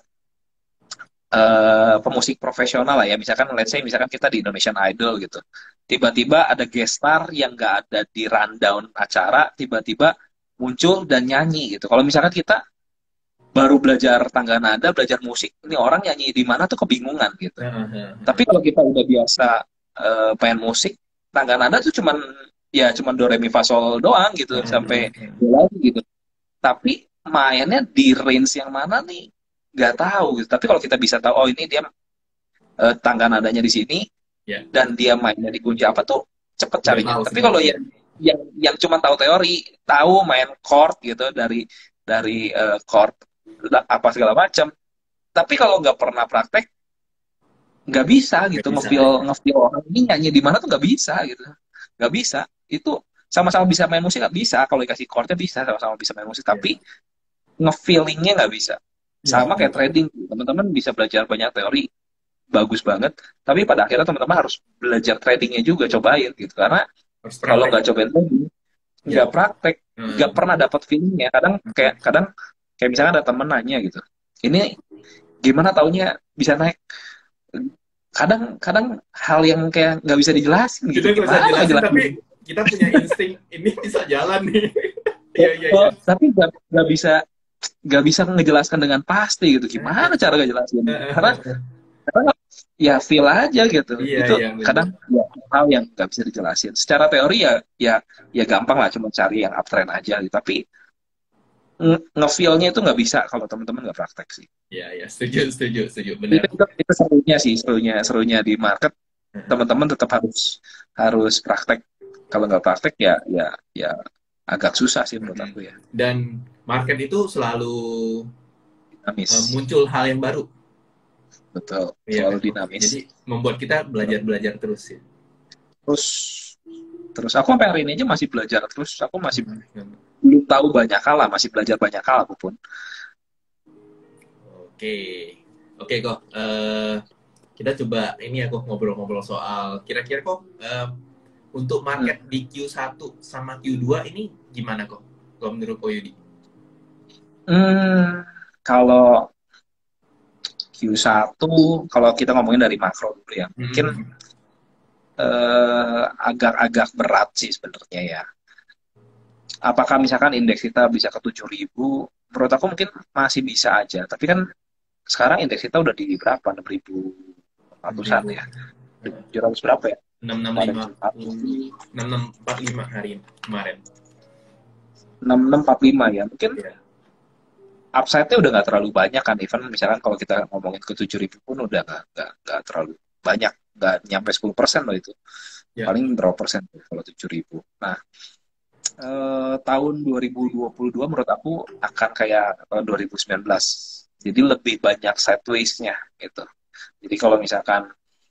pemusik profesional lah ya, misalkan let's say misalkan kita di Indonesian Idol gitu, tiba-tiba ada guest star yang nggak ada di rundown acara, tiba-tiba muncul dan nyanyi gitu. Kalau misalkan kita baru belajar tangga nada, belajar musik, ini orang nyanyi di mana tuh kebingungan gitu. Tapi kalau kita udah biasa main musik, tangga nada tuh cuman do re mi fa sol doang gitu sampai do lagi gitu. Tapi mainnya di range yang mana nih nggak tahu gitu. Tapi kalau kita bisa tahu, oh ini dia tangga nadanya di sini Ya, dan dia mainnya di kunci apa tuh, cepet udah carinya. tahu Tapi kalau semuanya. yang cuma tahu teori, tahu main chord gitu dari chord apa segala macam. Tapi kalau nggak pernah praktek, nggak bisa Nggak gitu bisa ngefeel ya. ngefeel orang ini nyanyi di mana tuh nggak bisa gitu, nggak bisa. Itu sama-sama bisa main musik nggak bisa, kalau dikasih chordnya bisa sama-sama bisa main musik, Ya, tapi ngefeelingnya nggak bisa. ya, Sama kayak setuju. trading, teman-teman bisa belajar banyak teori, bagus banget, tapi pada akhirnya teman-teman harus belajar tradingnya juga, cobain gitu, karena Harus kalau praktek. nggak cobain trading, nggak Ya. praktek, nggak pernah dapat feelingnya. Kadang kayak misalkan ada temen nanya gitu, ini gimana taunya bisa naik, kadang-kadang hal yang kayak nggak bisa dijelasin Kita gitu, nggak bisa gimana jelasin, tapi ngejelasin. kita punya insting ini bisa jalan nih. Iya, iya, iya. Tapi nggak bisa ngejelaskan dengan pasti gitu, gimana cara ngejelasin, karena ya feel aja gitu. Iya, Itu iya, bener. kadang ya, hal yang nggak bisa dijelasin secara teori, ya gampang lah, cuma cari yang uptrend aja gitu. Tapi nge-feel-nya itu nggak bisa kalau teman-teman nggak praktek sih. Iya, iya, setuju, setuju, setuju, itu, benar. itu, itu serunya sih, serunya di market, teman-teman tetap harus harus praktek. Kalau nggak praktek, ya agak susah sih menurut aku ya. Dan market itu selalu Dinamis. muncul hal yang baru. Betul, Iya selalu kan? dinamis. Jadi membuat kita belajar-belajar terus ya. Terus terus aku sampai hari ini aja masih belajar terus, aku masih belum tahu banyak hal lah, masih belajar banyak hal aku pun. Oke, oke kok. Kita coba ini aku ngobrol-ngobrol soal kira-kira kok untuk Hmm. market di Q1 sama Q2 ini gimana kok? Kalau menurut Ko Yudi? Hmm, kalau Q1, kalau kita ngomongin dari makro dulu ya, mungkin agak-agak berat sih sebenarnya ya. Apakah misalkan indeks kita bisa ke 7.000? Menurut aku mungkin masih bisa aja. Tapi kan sekarang indeks kita udah di berapa? 6.400-an 6.000, ya. 700 berapa ya? Kemarin 665, Jumat. 6645 hari ini, kemarin. 6645 ya. Mungkin Ya, upside-nya udah nggak terlalu banyak kan. Even misalkan kalau kita ngomongin ke 7.000 pun udah nggak terlalu banyak. Nggak nyampe 10% loh itu. ya, Paling berapa persen tuh kalau 7.000. Nah, tahun 2022 menurut aku akan kayak 2019. Jadi lebih banyak sideways-nya gitu. Jadi kalau misalkan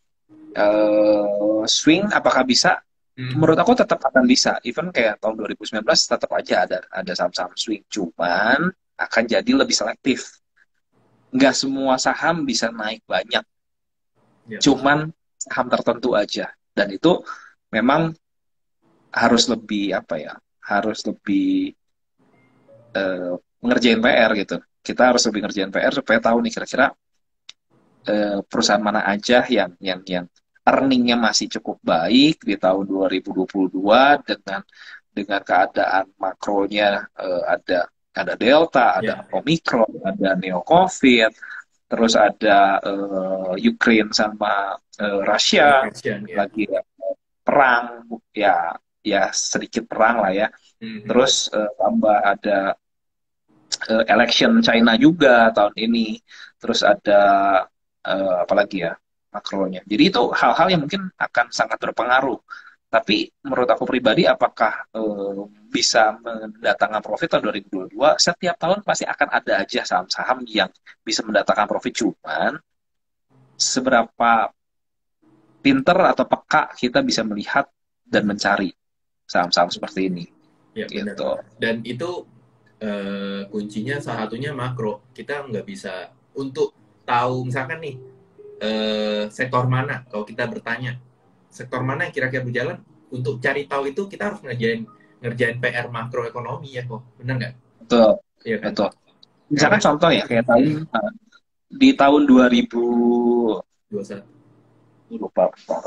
swing apakah bisa? Menurut aku tetap akan bisa. Even kayak tahun 2019 tetap aja ada saham-saham swing. Cuman akan jadi lebih selektif. Nggak semua saham bisa naik banyak. ya, Cuman saham tertentu aja. Dan itu memang harus lebih apa ya? Harus lebih eh, ngerjain PR gitu. Kita harus lebih ngerjain PR supaya tahu nih kira-kira perusahaan mana aja yang earningnya masih cukup baik di tahun 2022, dengan keadaan makronya, ada Delta, ada ya, ya. Omicron, ada Neo COVID, terus ada Ukraine sama Rusia Question ya. lagi perang, ya sedikit perang lah ya. Terus tambah ada election China juga tahun ini. Terus ada apalagi ya makronya. Jadi itu hal-hal yang mungkin akan sangat berpengaruh Tapi menurut aku pribadi, apakah bisa mendatangkan profit tahun 2022? Setiap tahun pasti akan ada aja saham-saham yang bisa mendatangkan profit. Cuman seberapa pinter atau peka kita bisa melihat dan mencari saham-saham seperti ini, Ya benar. gitu. Dan itu kuncinya salah satunya makro. Kita nggak bisa untuk tahu misalkan nih sektor mana. Kalau kita bertanya sektor mana yang kira-kira berjalan, untuk cari tahu itu kita harus ngerjain PR makroekonomi ya kok. Benar nggak? Betul, Iya kan? betul. Karena Misalkan contoh ya, kayak di tahun 2000, 21. lupa,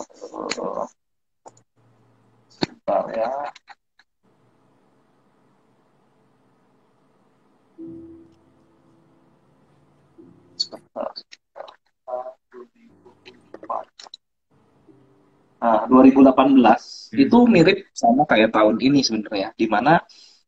bentar ya. Sebentar. Nah, 2018 itu mirip sama kayak tahun ini sebenarnya, di mana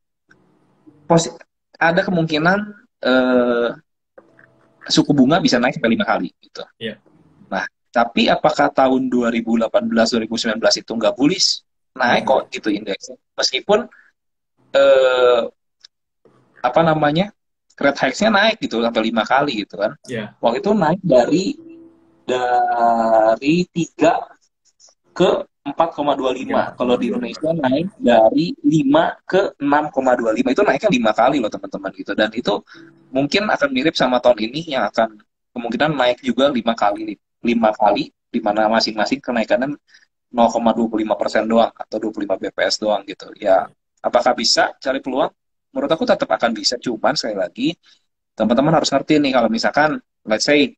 ada kemungkinan eh, suku bunga bisa naik sampai 5 kali gitu. Iya. Nah, tapi apakah tahun 2018 2019 itu nggak bullish? Naik kok gitu indeksnya. Meskipun eh, apa namanya? Rate hikes-nya naik gitu sampai 5 kali gitu kan. Iya. Waktu itu naik dari 3 ke 4,25. Kalau di Indonesia naik dari 5 ke 6,25. Itu naiknya 5 kali loh teman-teman gitu. Dan itu mungkin akan mirip sama tahun ini yang akan kemungkinan naik juga 5 kali. 5 kali, di mana masing-masing kenaikannya 0,25% doang atau 25 BPS doang gitu. Ya, apakah bisa cari peluang? Menurut aku tetap akan bisa. Cuman sekali lagi, teman-teman harus ngerti nih kalau misalkan, let's say,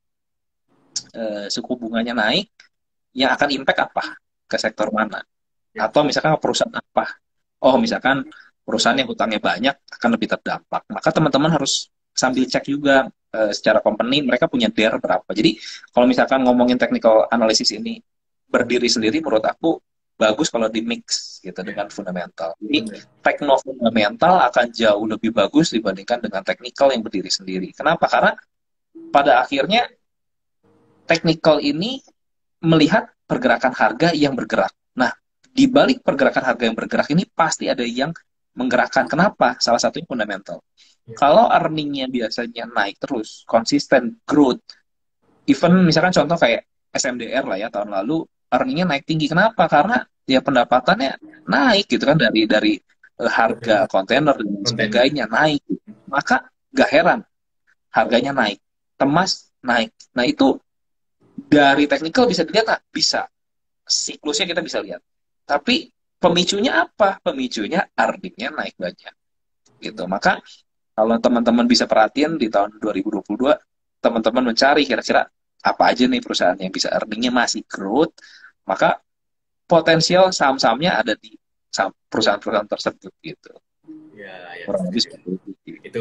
suku bunganya naik, yang akan impact apa? Ke sektor mana? Ya. Atau misalkan ke perusahaan apa? Oh, misalkan perusahaan yang hutangnya banyak akan lebih terdampak. Maka teman-teman harus sambil cek juga secara company mereka punya DER berapa. Jadi kalau misalkan ngomongin technical analysis ini berdiri sendiri, menurut aku bagus kalau di mix gitu dengan fundamental. Jadi techno fundamental akan jauh lebih bagus dibandingkan dengan technical yang berdiri sendiri. Kenapa? Karena pada akhirnya technical ini melihat pergerakan harga yang bergerak. Nah, di balik pergerakan harga yang bergerak ini pasti ada yang menggerakkan. Kenapa? Salah satunya fundamental. Ya. Kalau earningnya biasanya naik terus, konsisten, growth, even misalkan contoh kayak SMDR lah ya, tahun lalu earningnya naik tinggi. Kenapa? Karena ya pendapatannya naik gitu kan, dari harga kontainer dan sebagainya naik. Maka gak heran harganya naik. Temas naik. Nah, itu dari technical bisa dilihat, nah, bisa. Siklusnya kita bisa lihat. Tapi pemicunya apa? Pemicunya earningnya naik banyak. Gitu. Maka kalau teman-teman bisa perhatian di tahun 2022, teman-teman mencari kira-kira apa aja nih perusahaan yang bisa earningnya masih growth, maka potensial saham-sahamnya ada di perusahaan-perusahaan tersebut gitu. Ya, ya. Kurang lebih seperti itu. Itu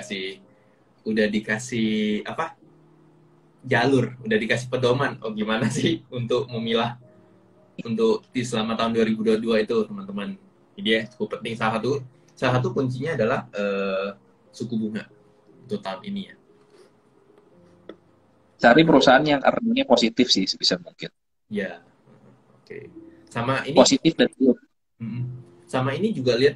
udah dikasih apa? Jalur, udah dikasih pedoman. Oh gimana sih untuk memilah untuk di selama tahun 2022 itu teman-teman. Jadi ya cukup penting. Salah satu kuncinya adalah suku bunga untuk tahun ini ya. Cari perusahaan yang earningnya positif sih sebisa mungkin. Ya, oke. Sama ini. Positif dan growth. Sama ini juga lihat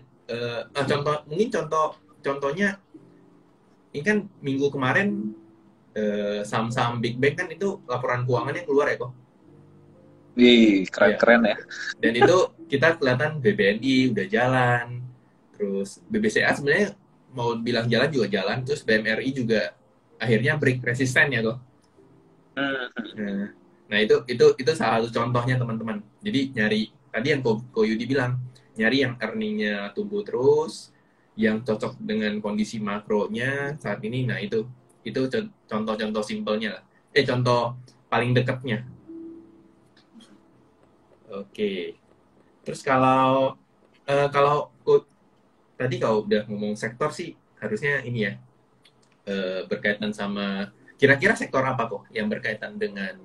contohnya ini kan minggu kemarin saham-saham Big Bang kan itu laporan keuangannya keluar ya kok. Wih, keren-keren ya. Dan itu kita kelihatan BBNI udah jalan, terus BBCA sebenarnya mau bilang jalan juga jalan, terus BMRI juga akhirnya break resisten ya kok. Nah itu salah satu contohnya teman-teman. Jadi nyari tadi yang Ko Yudi bilang, nyari yang earningnya tumbuh terus, yang cocok dengan kondisi makronya saat ini. Nah itu contoh-contoh simpelnya lah. Contoh paling dekatnya. Oke. Terus kalau tadi kalau udah ngomong sektor sih harusnya ini ya berkaitan sama kira-kira sektor apa kok yang berkaitan dengan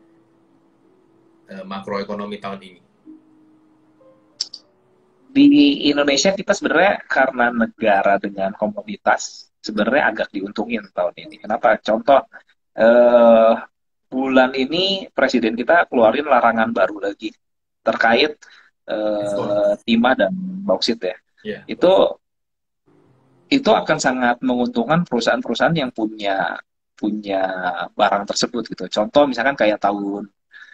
makroekonomi tahun ini? Di Indonesia kita sebenarnya karena negara dengan komoditas sebenarnya agak diuntungin tahun ini. Kenapa? Contoh bulan ini presiden kita keluarin larangan baru lagi terkait Ekspor. timah dan bauksit ya. Ya. Itu itu akan sangat menguntungkan perusahaan-perusahaan yang punya punya barang tersebut gitu. Contoh misalkan kayak tahun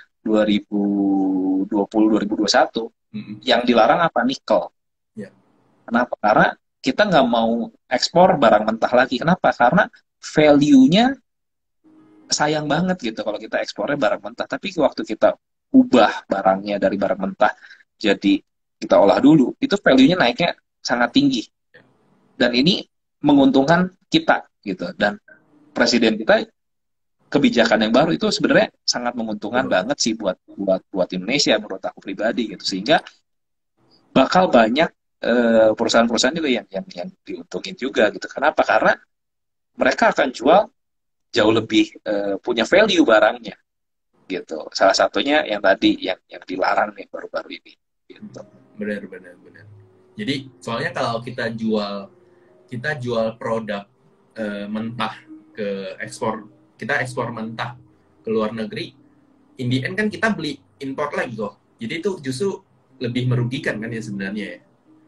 2020 2021 Mm-mm. yang dilarang apa? Nikel. Ya. Kenapa? Karena kita nggak mau ekspor barang mentah lagi. Kenapa? Karena value-nya sayang banget gitu kalau kita ekspornya barang mentah. Tapi waktu kita ubah barangnya dari barang mentah jadi kita olah dulu, itu value-nya naiknya sangat tinggi. Dan ini menguntungkan kita gitu. Dan presiden kita kebijakan yang baru itu sebenarnya sangat menguntungkan Betul. banget sih buat Indonesia menurut aku pribadi gitu. Sehingga bakal banyak perusahaan-perusahaan juga yang diuntungin juga gitu. Kenapa? Karena mereka akan jual jauh lebih punya value barangnya gitu. Salah satunya yang tadi yang dilarang nih baru-baru ini gitu. Benar, benar, benar. Jadi soalnya kalau kita jual produk mentah ke ekspor, kita ekspor mentah ke luar negeri, in the end kan kita beli import lagi kok. Jadi itu justru lebih merugikan kan ya sebenarnya ya.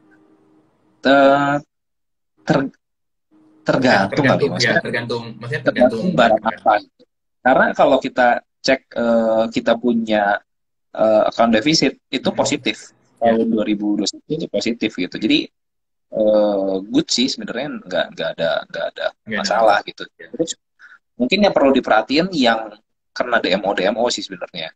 Ter, ter- tergantung kali ya, Tergantung ya, maksudnya maksudnya tergantung tergantung mereka barang kan. apa. Karena kalau kita cek kita punya account defisit itu Mm-mm. positif Ya, tahun 2021 itu positif gitu. Jadi good sih sebenarnya nggak ada nggak ada masalah masalah. gitu. Ya. Terus mungkin yang perlu diperhatiin yang kena DMO sih sebenarnya.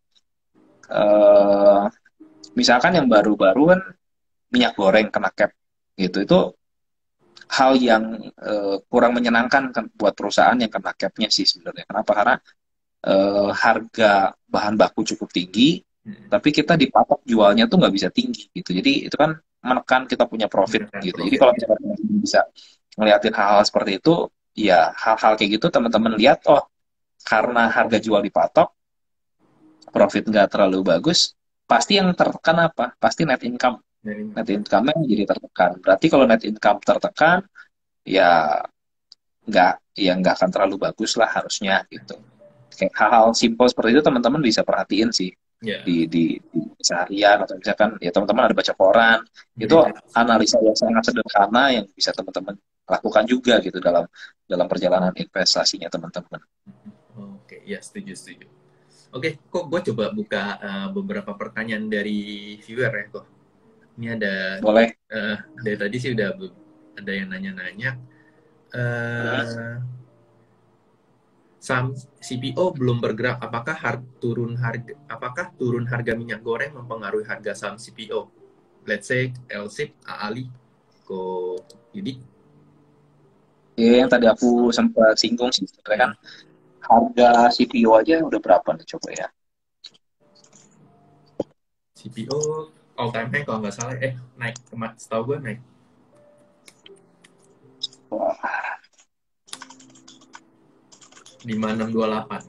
Eh, Misalkan yang baru-baru kan minyak goreng kena cap gitu. Itu hal yang kurang menyenangkan kan buat perusahaan yang kena capnya sih sebenarnya. Kenapa? Karena harga bahan baku cukup tinggi, Mm-mm. tapi kita dipatok jualnya tuh nggak bisa tinggi gitu. Jadi itu kan menekan kita punya profit Menekan gitu. Jadi profit kalau ya. misalnya teman-teman bisa ngeliatin hal-hal seperti itu, ya hal-hal kayak gitu teman-teman lihat, oh karena harga jual dipatok, profit nggak terlalu bagus, pasti yang tertekan apa? Pasti net income. Dari Net income-nya jadi tertekan. Berarti kalau net income tertekan, ya nggak nggak akan terlalu bagus lah harusnya gitu. Kayak hal-hal simpel seperti itu teman-teman bisa perhatiin sih ya, di seharian atau misalkan ya teman-teman ada baca koran itu jadi analisa yang sangat sederhana yang bisa teman-teman lakukan juga gitu dalam dalam perjalanan investasinya teman-teman. oke, ya setuju, setuju. Oke, kok gue coba buka beberapa pertanyaan dari viewer ya kok. Ini ada Boleh. dari tadi sih udah ada yang nanya-nanya. Hmm. eh Saham CPO belum bergerak. Apakah turun harga minyak goreng mempengaruhi harga saham CPO? Let's say LSIP, AALI, Ko Yudi. Ya, yang tadi aku sempat singgung sih sebenarnya kan Ya. harga CPO aja udah berapa nih coba ya. CPO all time high kalau nggak salah. Naik. Setahu gue naik. Wah, 5628.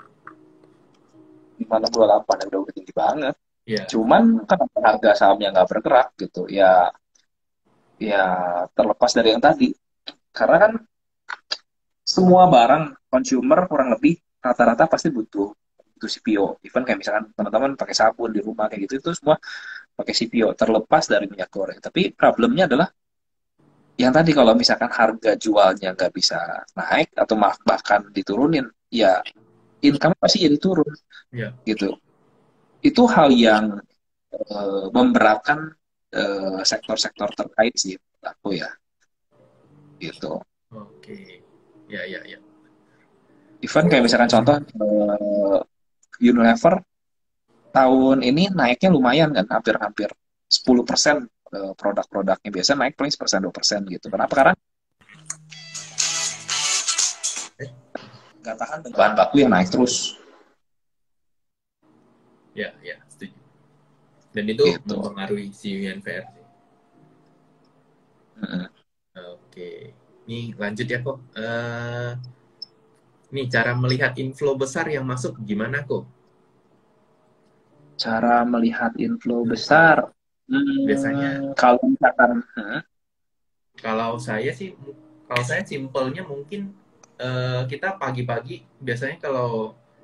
5,68 ya udah tinggi banget. Ya. Cuman kenapa harga sahamnya nggak bergerak gitu ya, ya terlepas dari yang tadi karena kan semua barang consumer kurang lebih rata-rata pasti butuh butuh CPO. Even kayak misalkan teman-teman pakai sabun di rumah kayak gitu itu semua pakai CPO terlepas dari minyak goreng. Tapi problemnya adalah yang tadi kalau misalkan harga jualnya nggak bisa naik atau bahkan diturunin, ya income pasti jadi turun Ya. gitu. Itu hal yang memberatkan sektor-sektor terkait sih menurut aku ya gitu. Oke. Ya, ya, ya. Even kayak misalkan contoh Unilever tahun ini naiknya lumayan kan, hampir-hampir 10% produk-produknya. Biasa naik paling 1% 2% gitu. Kenapa? Karena nggak tahan dengan bahan baku yang naik terus Ya, ya, setuju. Dan itu gitu. mempengaruhi si UNVR. Mm-mm. Oke. Ini lanjut ya kok. Nih cara melihat inflow besar yang masuk gimana kok? Cara melihat inflow besar, Biasanya kalau misalkan kalau saya sih kalau saya simpelnya mungkin kita pagi-pagi biasanya kalau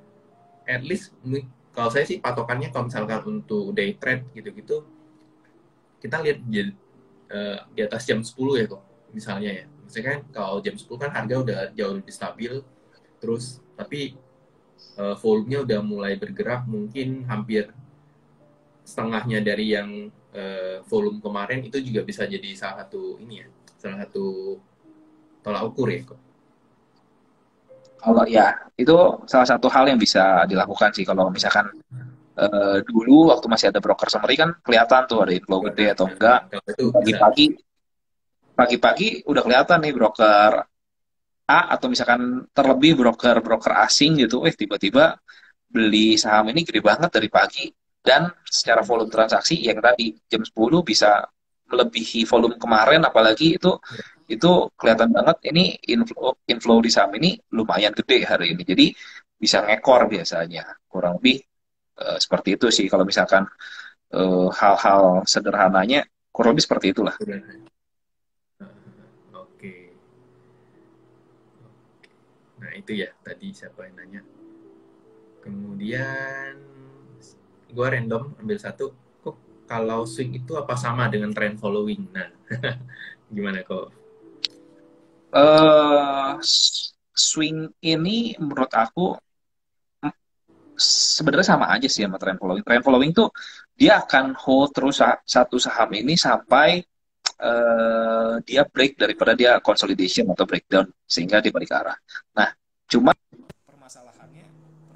at least kalau saya sih patokannya kalau misalkan untuk day trade gitu-gitu kita lihat di atas jam 10 ya kok, misalnya ya. Misalnya kan kalau jam 10 kan harga udah jauh lebih stabil, terus tapi volumenya udah mulai bergerak mungkin hampir setengahnya dari yang volume kemarin, itu juga bisa jadi salah satu ini ya, salah satu tolak ukur ya kok. Kalau ya itu salah satu hal yang bisa dilakukan sih kalau misalkan dulu waktu masih ada broker summary kan kelihatan tuh ada inflow gede atau enggak. Nah, kalau itu bisa. Pagi-pagi udah kelihatan nih broker A atau misalkan terlebih broker-broker asing gitu, tiba-tiba beli saham ini gede banget dari pagi dan secara volume transaksi yang tadi jam 10 bisa melebihi volume kemarin, apalagi itu kelihatan banget ini inflow di saham ini lumayan gede hari ini. Jadi bisa ngekor biasanya. Kurang lebih seperti itu sih kalau misalkan hal-hal sederhananya kurang lebih seperti itulah. Oke. Nah itu ya tadi siapa yang nanya. Kemudian gue random ambil satu. Kok kalau swing itu apa sama dengan trend following? Nah, gimana kok? Swing ini menurut aku sebenarnya sama aja sih sama trend following. Trend following tuh dia akan hold terus satu saham ini sampai dia break daripada dia consolidation atau breakdown sehingga dia balik arah. Nah, cuma permasalahannya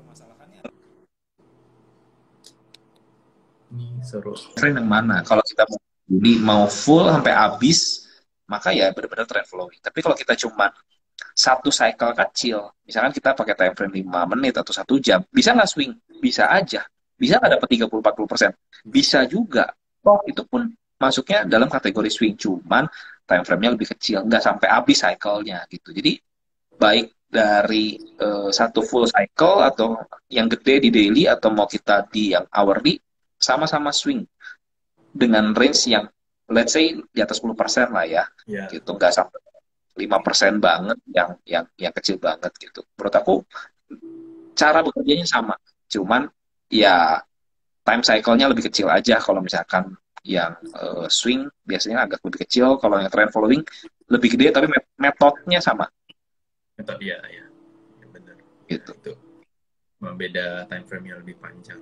Ini seru. trend yang mana? Kalau kita mau full sampai habis, maka ya benar-benar trend following. Tapi kalau kita cuma satu cycle kecil, misalkan kita pakai time frame 5 menit atau 1 jam, bisa nggak swing? Bisa aja. Bisa nggak dapat 30-40%? Bisa juga. Oh, itu pun masuknya dalam kategori swing, cuman time frame-nya lebih kecil, nggak sampai habis cycle-nya gitu. Jadi baik dari satu full cycle atau yang gede di daily atau mau kita di yang hourly, sama-sama swing dengan range yang let's say di atas 10% lah ya. Ya. Gitu, nggak sampai 5% banget yang kecil banget gitu. Menurut aku cara bekerjanya sama, cuman ya time cycle-nya lebih kecil aja kalau misalkan yang swing biasanya agak lebih kecil, kalau yang trend following lebih gede tapi metodenya sama. Metode ya, benar. Gitu. Nah, itu beda time frame-nya lebih panjang.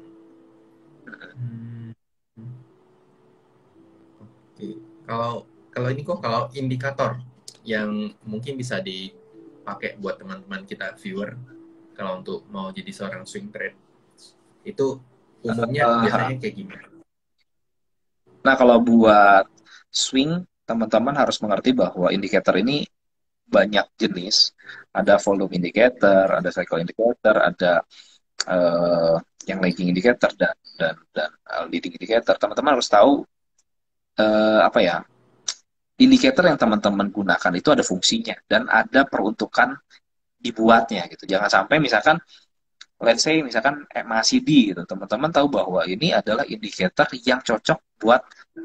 Oke. Kalau ini kok kalau indikator yang mungkin bisa dipakai buat teman-teman kita viewer kalau untuk mau jadi seorang swing trade itu umumnya biasanya kayak gimana? Nah, kalau buat swing, teman-teman harus mengerti bahwa indikator ini banyak jenis. Ada volume indicator, ada cycle indicator, ada yang lagging indicator dan leading indicator. Teman-teman harus tahu apa ya, indikator yang teman-teman gunakan itu ada fungsinya dan ada peruntukan dibuatnya gitu. Jangan sampai misalkan let's say misalkan MACD gitu, teman-teman tahu bahwa ini adalah indikator yang cocok buat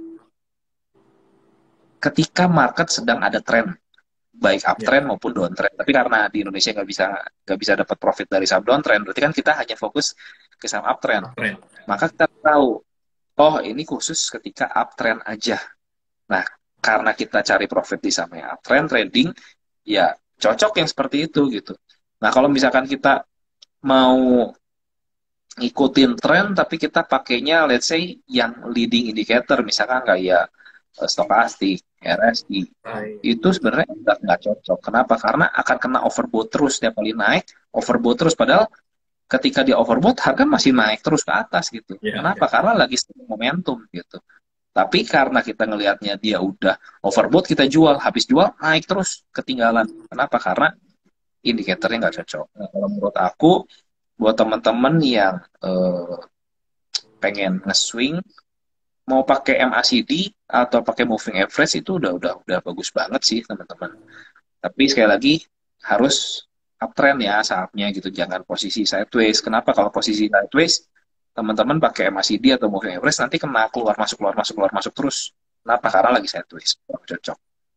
ketika market sedang ada tren, baik uptrend maupun downtrend. Tapi karena di Indonesia nggak bisa dapat profit dari saham downtrend, berarti kan kita hanya fokus ke saham uptrend. Maka kita tahu, oh ini khusus ketika uptrend aja. Nah, karena kita cari profit di saham yang uptrend trading, ya cocok yang seperti itu gitu. Nah, kalau misalkan kita mau ngikutin tren tapi kita pakainya let's say yang leading indicator misalkan kayak stokastik, RSI, itu sebenarnya nggak cocok. Kenapa? Karena akan kena overbought terus setiap kali naik, overbought terus. Padahal ketika dia overbought, harga masih naik terus ke atas gitu. Kenapa? Karena lagi momentum gitu. Tapi karena kita ngelihatnya dia udah overbought, kita jual. Habis jual, naik terus, ketinggalan. Kenapa? Karena indikatornya nggak cocok. Nah, kalau menurut aku, buat teman-teman yang pengen nge-swing, mau pakai MACD atau pakai moving average itu udah bagus banget sih teman-teman. Tapi sekali lagi harus uptrend ya sahamnya gitu, jangan posisi sideways. Kenapa? Kalau posisi sideways teman-teman pakai MACD atau moving average nanti kena keluar masuk terus. Kenapa? Karena lagi sideways. Cocok.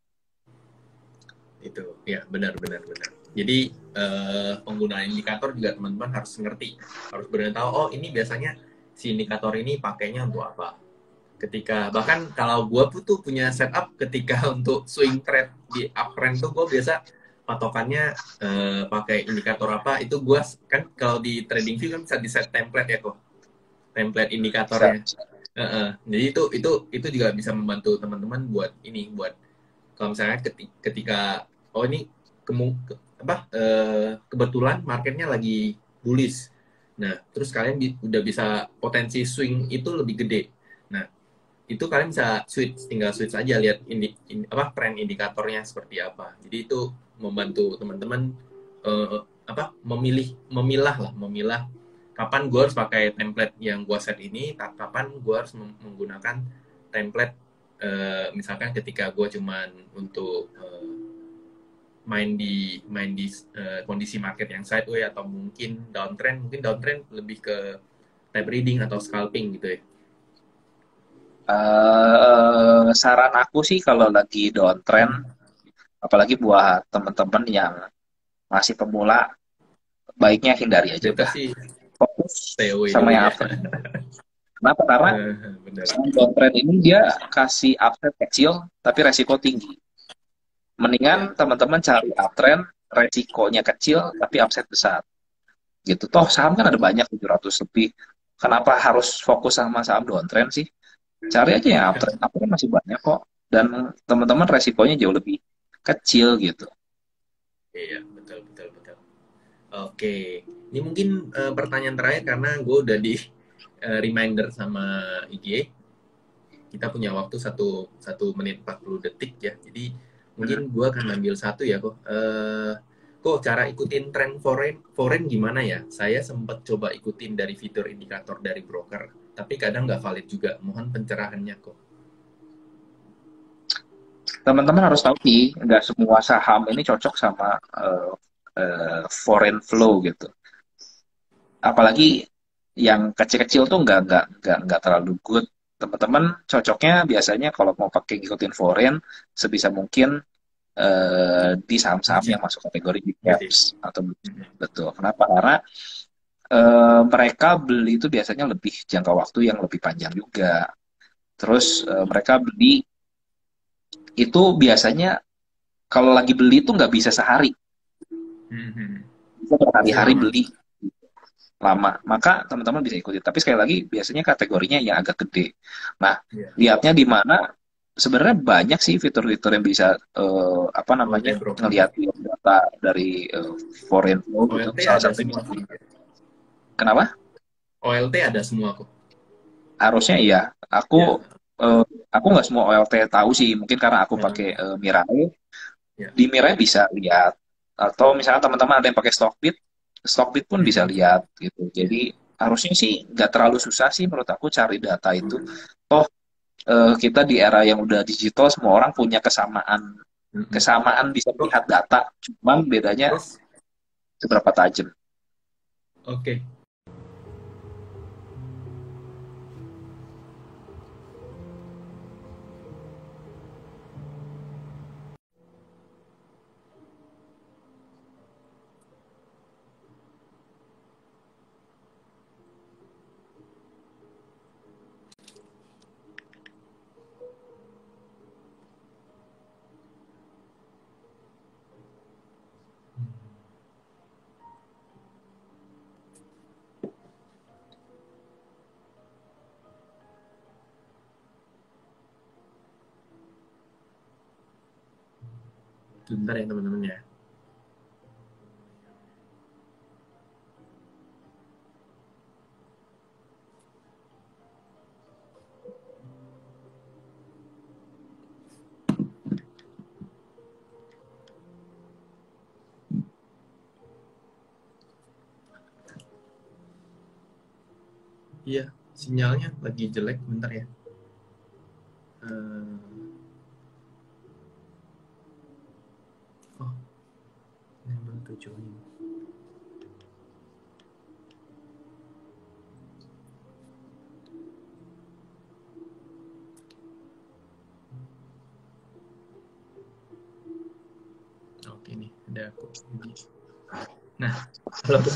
Itu ya benar. Jadi penggunaan indikator juga teman-teman harus ngerti, harus benar tahu. Oh ini biasanya si indikator ini pakainya untuk apa? Ketika bahkan kalau gue tuh punya setup ketika untuk swing trade di uptrend tuh gue biasa patokannya pakai indikator apa itu gue kan kalau di TradingView kan bisa di set template ya kok template Bisa, indikatornya. bisa. Jadi itu juga bisa membantu teman-teman buat ini buat kalau misalnya ketika oh ini kebetulan marketnya lagi bullish. Nah, terus kalian udah bisa potensi swing itu lebih gede. Nah, itu kalian bisa tinggal switch aja lihat tren indikatornya seperti apa. Jadi itu membantu teman-teman eh, memilah kapan gue harus pakai template yang gue set ini, kapan gue harus menggunakan template misalkan ketika gue cuman untuk main di kondisi market yang sideways atau mungkin downtrend lebih ke tape reading atau scalping gitu ya. Saran aku sih kalau lagi downtrend, apalagi buat teman-teman yang masih pemula, baiknya hindari aja Kita udah. sih Fokus stay away sama dulu yang ya. uptrend. Kenapa? Karena Benar. saham downtrend ini dia kasih upside kecil, tapi resiko tinggi. Mendingan Ya. teman-teman cari uptrend, resikonya kecil, tapi upside besar. Gitu. Toh saham kan ada banyak, 700 lebih. Kenapa harus fokus sama saham downtrend sih? Cari aja yang uptrend. Uptrend masih banyak kok. Dan teman-teman resikonya jauh lebih kecil gitu. Iya, betul betul betul. Oke, ini mungkin pertanyaan terakhir karena gue udah di reminder sama IG. Kita punya waktu satu menit 40 detik ya. Jadi mungkin gue akan ambil satu ya kok. Kok cara ikutin tren foreign gimana ya? Saya sempat coba ikutin dari fitur indikator dari broker, tapi kadang nggak valid juga. Mohon pencerahannya kok. Teman-teman harus tahu sih, nggak semua saham ini cocok sama foreign flow gitu. Apalagi yang kecil-kecil tuh nggak terlalu good. Teman-teman cocoknya biasanya kalau mau pakai ngikutin foreign sebisa mungkin di saham-saham Biji yang masuk kategori big gitu ya. caps atau betul. Kenapa? Karena mereka beli itu biasanya lebih jangka waktu yang lebih panjang juga. Terus mereka beli itu biasanya kalau lagi beli itu nggak bisa sehari, bisa Pasti berhari-hari lama. beli lama. Maka teman-teman bisa ikuti. Tapi sekali lagi biasanya kategorinya yang agak gede. Nah, Iya. lihatnya di mana sebenarnya banyak sih fitur-fitur yang bisa apa OLT namanya broker. ngelihat data dari foreign flow gitu. OLT Salah ada satunya semua bisa kok. kenapa? OLT ada semua kok. Harusnya iya. Aku Ya. eh, aku nggak semua OLT tahu sih. Mungkin karena aku pakai Hmm, Mirai. ya. Di Mirai bisa lihat. Atau misalnya teman-teman ada yang pakai Stockbit, Stockbit pun bisa lihat gitu. Ya. Jadi harusnya sih nggak terlalu susah sih menurut aku cari data itu. Toh kita di era yang udah digital semua orang punya kesamaan kesamaan bisa Kok melihat data, cuman bedanya terus seberapa tajam. oke. Bentar ya teman-teman ya. Iya, sinyalnya lagi jelek, bentar ya. Eh, oh, enable to join. Oke nih, ada aku. Nah, walaupun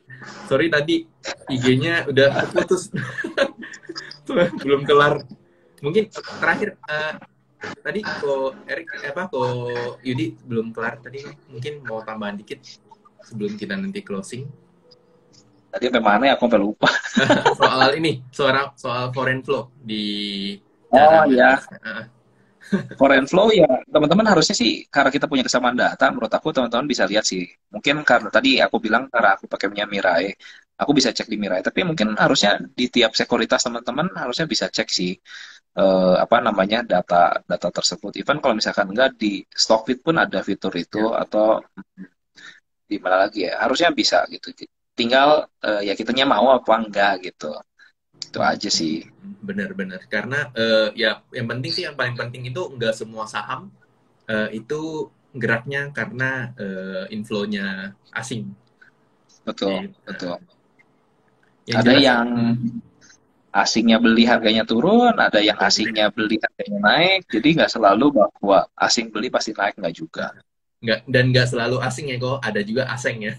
sorry tadi IG-nya udah keputus. Belum kelar Mungkin terakhir tadi ko Erik ko Yudi belum kelar tadi, mungkin mau tambahan dikit sebelum kita nanti closing. Tadi sampai mana ya, aku sampai lupa. Soal ini, soal foreign flow di cara Oh ya, manage. foreign flow ya teman-teman harusnya sih, karena kita punya kesamaan data, menurut aku teman-teman bisa lihat sih. Mungkin karena tadi aku bilang karena aku pakainya Mirai, aku bisa cek di Mirai. Tapi mungkin harusnya di tiap sekuritas teman-teman harusnya bisa cek sih apa namanya data data tersebut. Even kalau misalkan enggak di Stockbit pun ada fitur itu, Ya, atau di mana lagi ya, harusnya bisa gitu. Tinggal ya kitanya mau apa enggak gitu. Itu aja sih. benar-benar. Karena ya yang penting sih, yang paling penting itu nggak semua saham itu geraknya karena inflow-nya asing. Betul, Gitu. betul. Yang Ada jelas, yang asingnya beli harganya turun, ada yang betul. asingnya beli harganya naik, jadi nggak selalu bahwa asing beli pasti naik, nggak juga. Nggak, dan nggak selalu asing ya kok, ada juga asing ya.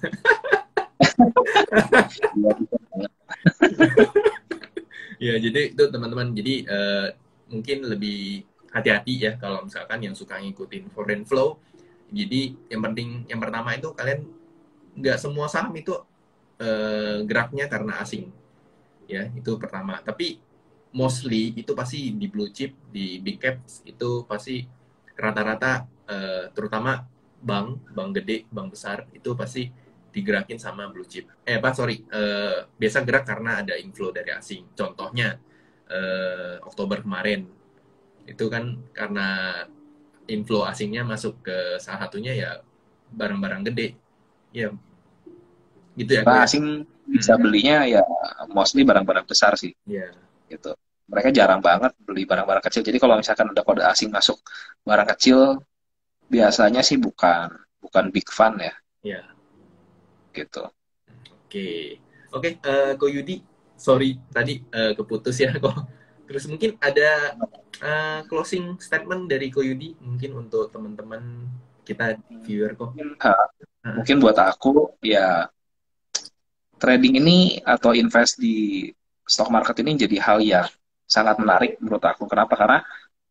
Iya, bisa banget. Ya, jadi itu teman-teman. Jadi mungkin lebih hati-hati ya kalau misalkan yang suka ngikutin foreign flow. Jadi yang penting, yang pertama itu kalian nggak semua saham itu geraknya karena asing. Ya, itu pertama. Tapi mostly itu pasti di blue chip, di big caps itu pasti rata-rata terutama bank gede, bank besar itu pasti digerakin sama blue chip. Sorry, biasa gerak karena ada inflow dari asing. Contohnya Oktober kemarin itu kan karena inflow asingnya masuk ke salah satunya ya barang-barang gede. Ya, gitu ya, kok Nah, ya. asing bisa Hmm, belinya ya mostly barang-barang besar sih, ya, gitu. Mereka jarang banget beli barang-barang kecil. Jadi kalau misalkan ada kode asing masuk barang kecil, biasanya sih bukan bukan big fun ya, ya. gitu. Oke, oke, Ko Yudi, sorry tadi keputus ya kok. Terus mungkin ada closing statement dari Ko Yudi, mungkin untuk teman-teman kita viewer kok. Mungkin, mungkin buat aku ya, trading ini atau invest di stock market ini jadi hal yang sangat menarik menurut aku. Kenapa? Karena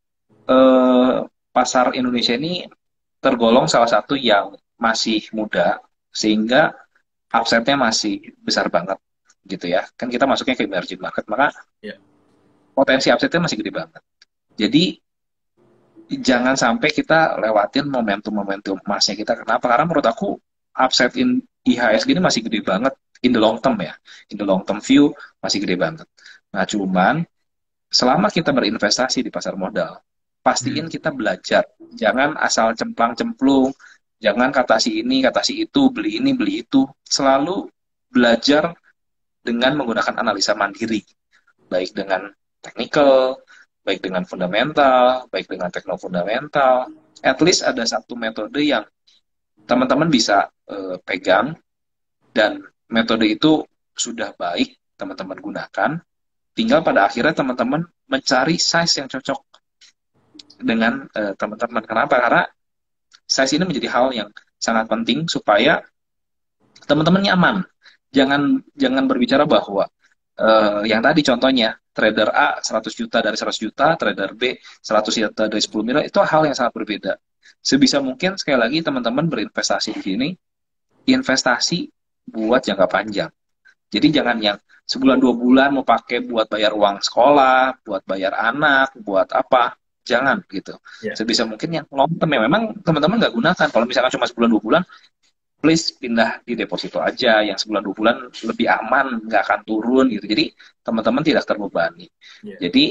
eh, pasar Indonesia ini tergolong salah satu yang masih muda, sehingga upside-nya masih besar banget gitu ya. Kan kita masuknya ke emerging market, maka Ya, potensi upside-nya masih gede banget. Jadi jangan sampai kita lewatin momentum-momentum emasnya kita. Kenapa? Karena menurut aku upside in IHSG ini masih gede banget in the long term ya. In the long term view masih gede banget. Nah, cuman selama kita berinvestasi di pasar modal, pastiin hmm, kita belajar. Jangan asal cemplang-cemplung, jangan kata si ini, kata si itu, beli ini, beli itu. Selalu belajar dengan menggunakan analisa mandiri, baik dengan technical, baik dengan fundamental, baik dengan tekno-fundamental. At least ada satu metode yang teman-teman bisa pegang, dan metode itu sudah baik teman-teman gunakan. Tinggal pada akhirnya teman-teman mencari size yang cocok dengan teman-teman. Kenapa? Karena size ini menjadi hal yang sangat penting supaya teman-teman nyaman. Jangan jangan berbicara bahwa yang tadi contohnya trader A 100 juta dari 100 juta, trader B 100 juta dari 10 miliar, itu hal yang sangat berbeda. Sebisa mungkin sekali lagi teman-teman berinvestasi di sini, investasi buat jangka panjang. Jadi jangan yang sebulan 2 bulan mau pakai buat bayar uang sekolah, buat bayar anak, buat apa. Jangan gitu. ya, Sebisa mungkin yang long term ya memang teman-teman nggak gunakan. Kalau misalkan cuma sebulan 2 bulan, please pindah di deposito aja. Yang sebulan 2 bulan lebih aman, nggak akan turun gitu. Jadi teman-teman tidak terbebani. ya, Jadi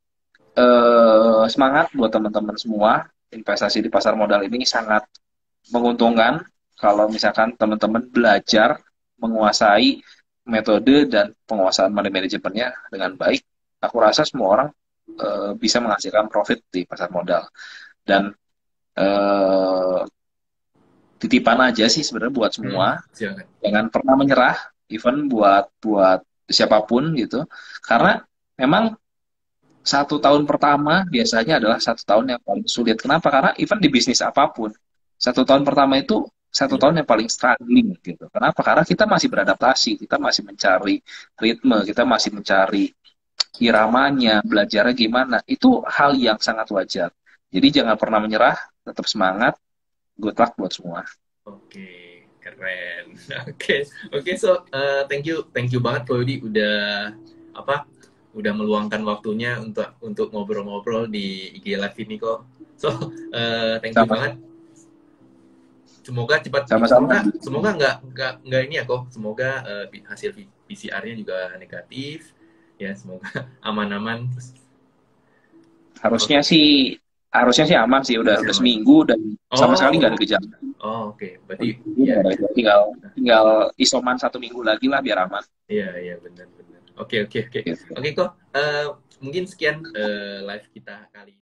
semangat buat teman-teman semua. Investasi di pasar modal ini sangat menguntungkan kalau misalkan teman-teman belajar menguasai metode dan penguasaan money manajemennya dengan baik. Aku rasa semua orang bisa menghasilkan profit di pasar modal. Dan eh, titipan aja sih sebenarnya buat semua, silakan. jangan pernah menyerah, even buat buat siapapun gitu. Karena memang 1 tahun pertama biasanya adalah 1 tahun yang paling sulit. Kenapa? Karena even di bisnis apapun, 1 tahun pertama itu 1 tahun Iya, yang paling struggling gitu. Kenapa? Karena kita masih beradaptasi, kita masih mencari ritme, kita masih mencari iramanya, belajarnya gimana, itu hal yang sangat wajar. Jadi jangan pernah menyerah, tetap semangat, good luck buat semua. Oke, keren. Oke, oke, so thank you banget Ko Yudi udah apa? Udah meluangkan waktunya untuk ngobrol-ngobrol di IG Live ini kok. So, thank you Sama, banget. Semoga cepat, sama-sama. semoga nggak ini ya kok. Semoga hasil PCR-nya juga negatif. Ya, semoga aman-aman. Harusnya Oke, sih harusnya sih aman sih, udah masih aman. seminggu dan sama sekali nggak Oh, ada gejala. oke. Berarti Iya, ya, ya. tinggal tinggal isoman 1 minggu lagi lah biar aman. Iya, iya, benar, benar. Oke, oke, oke. Gitu. Oke kok, mungkin sekian live kita kali ini.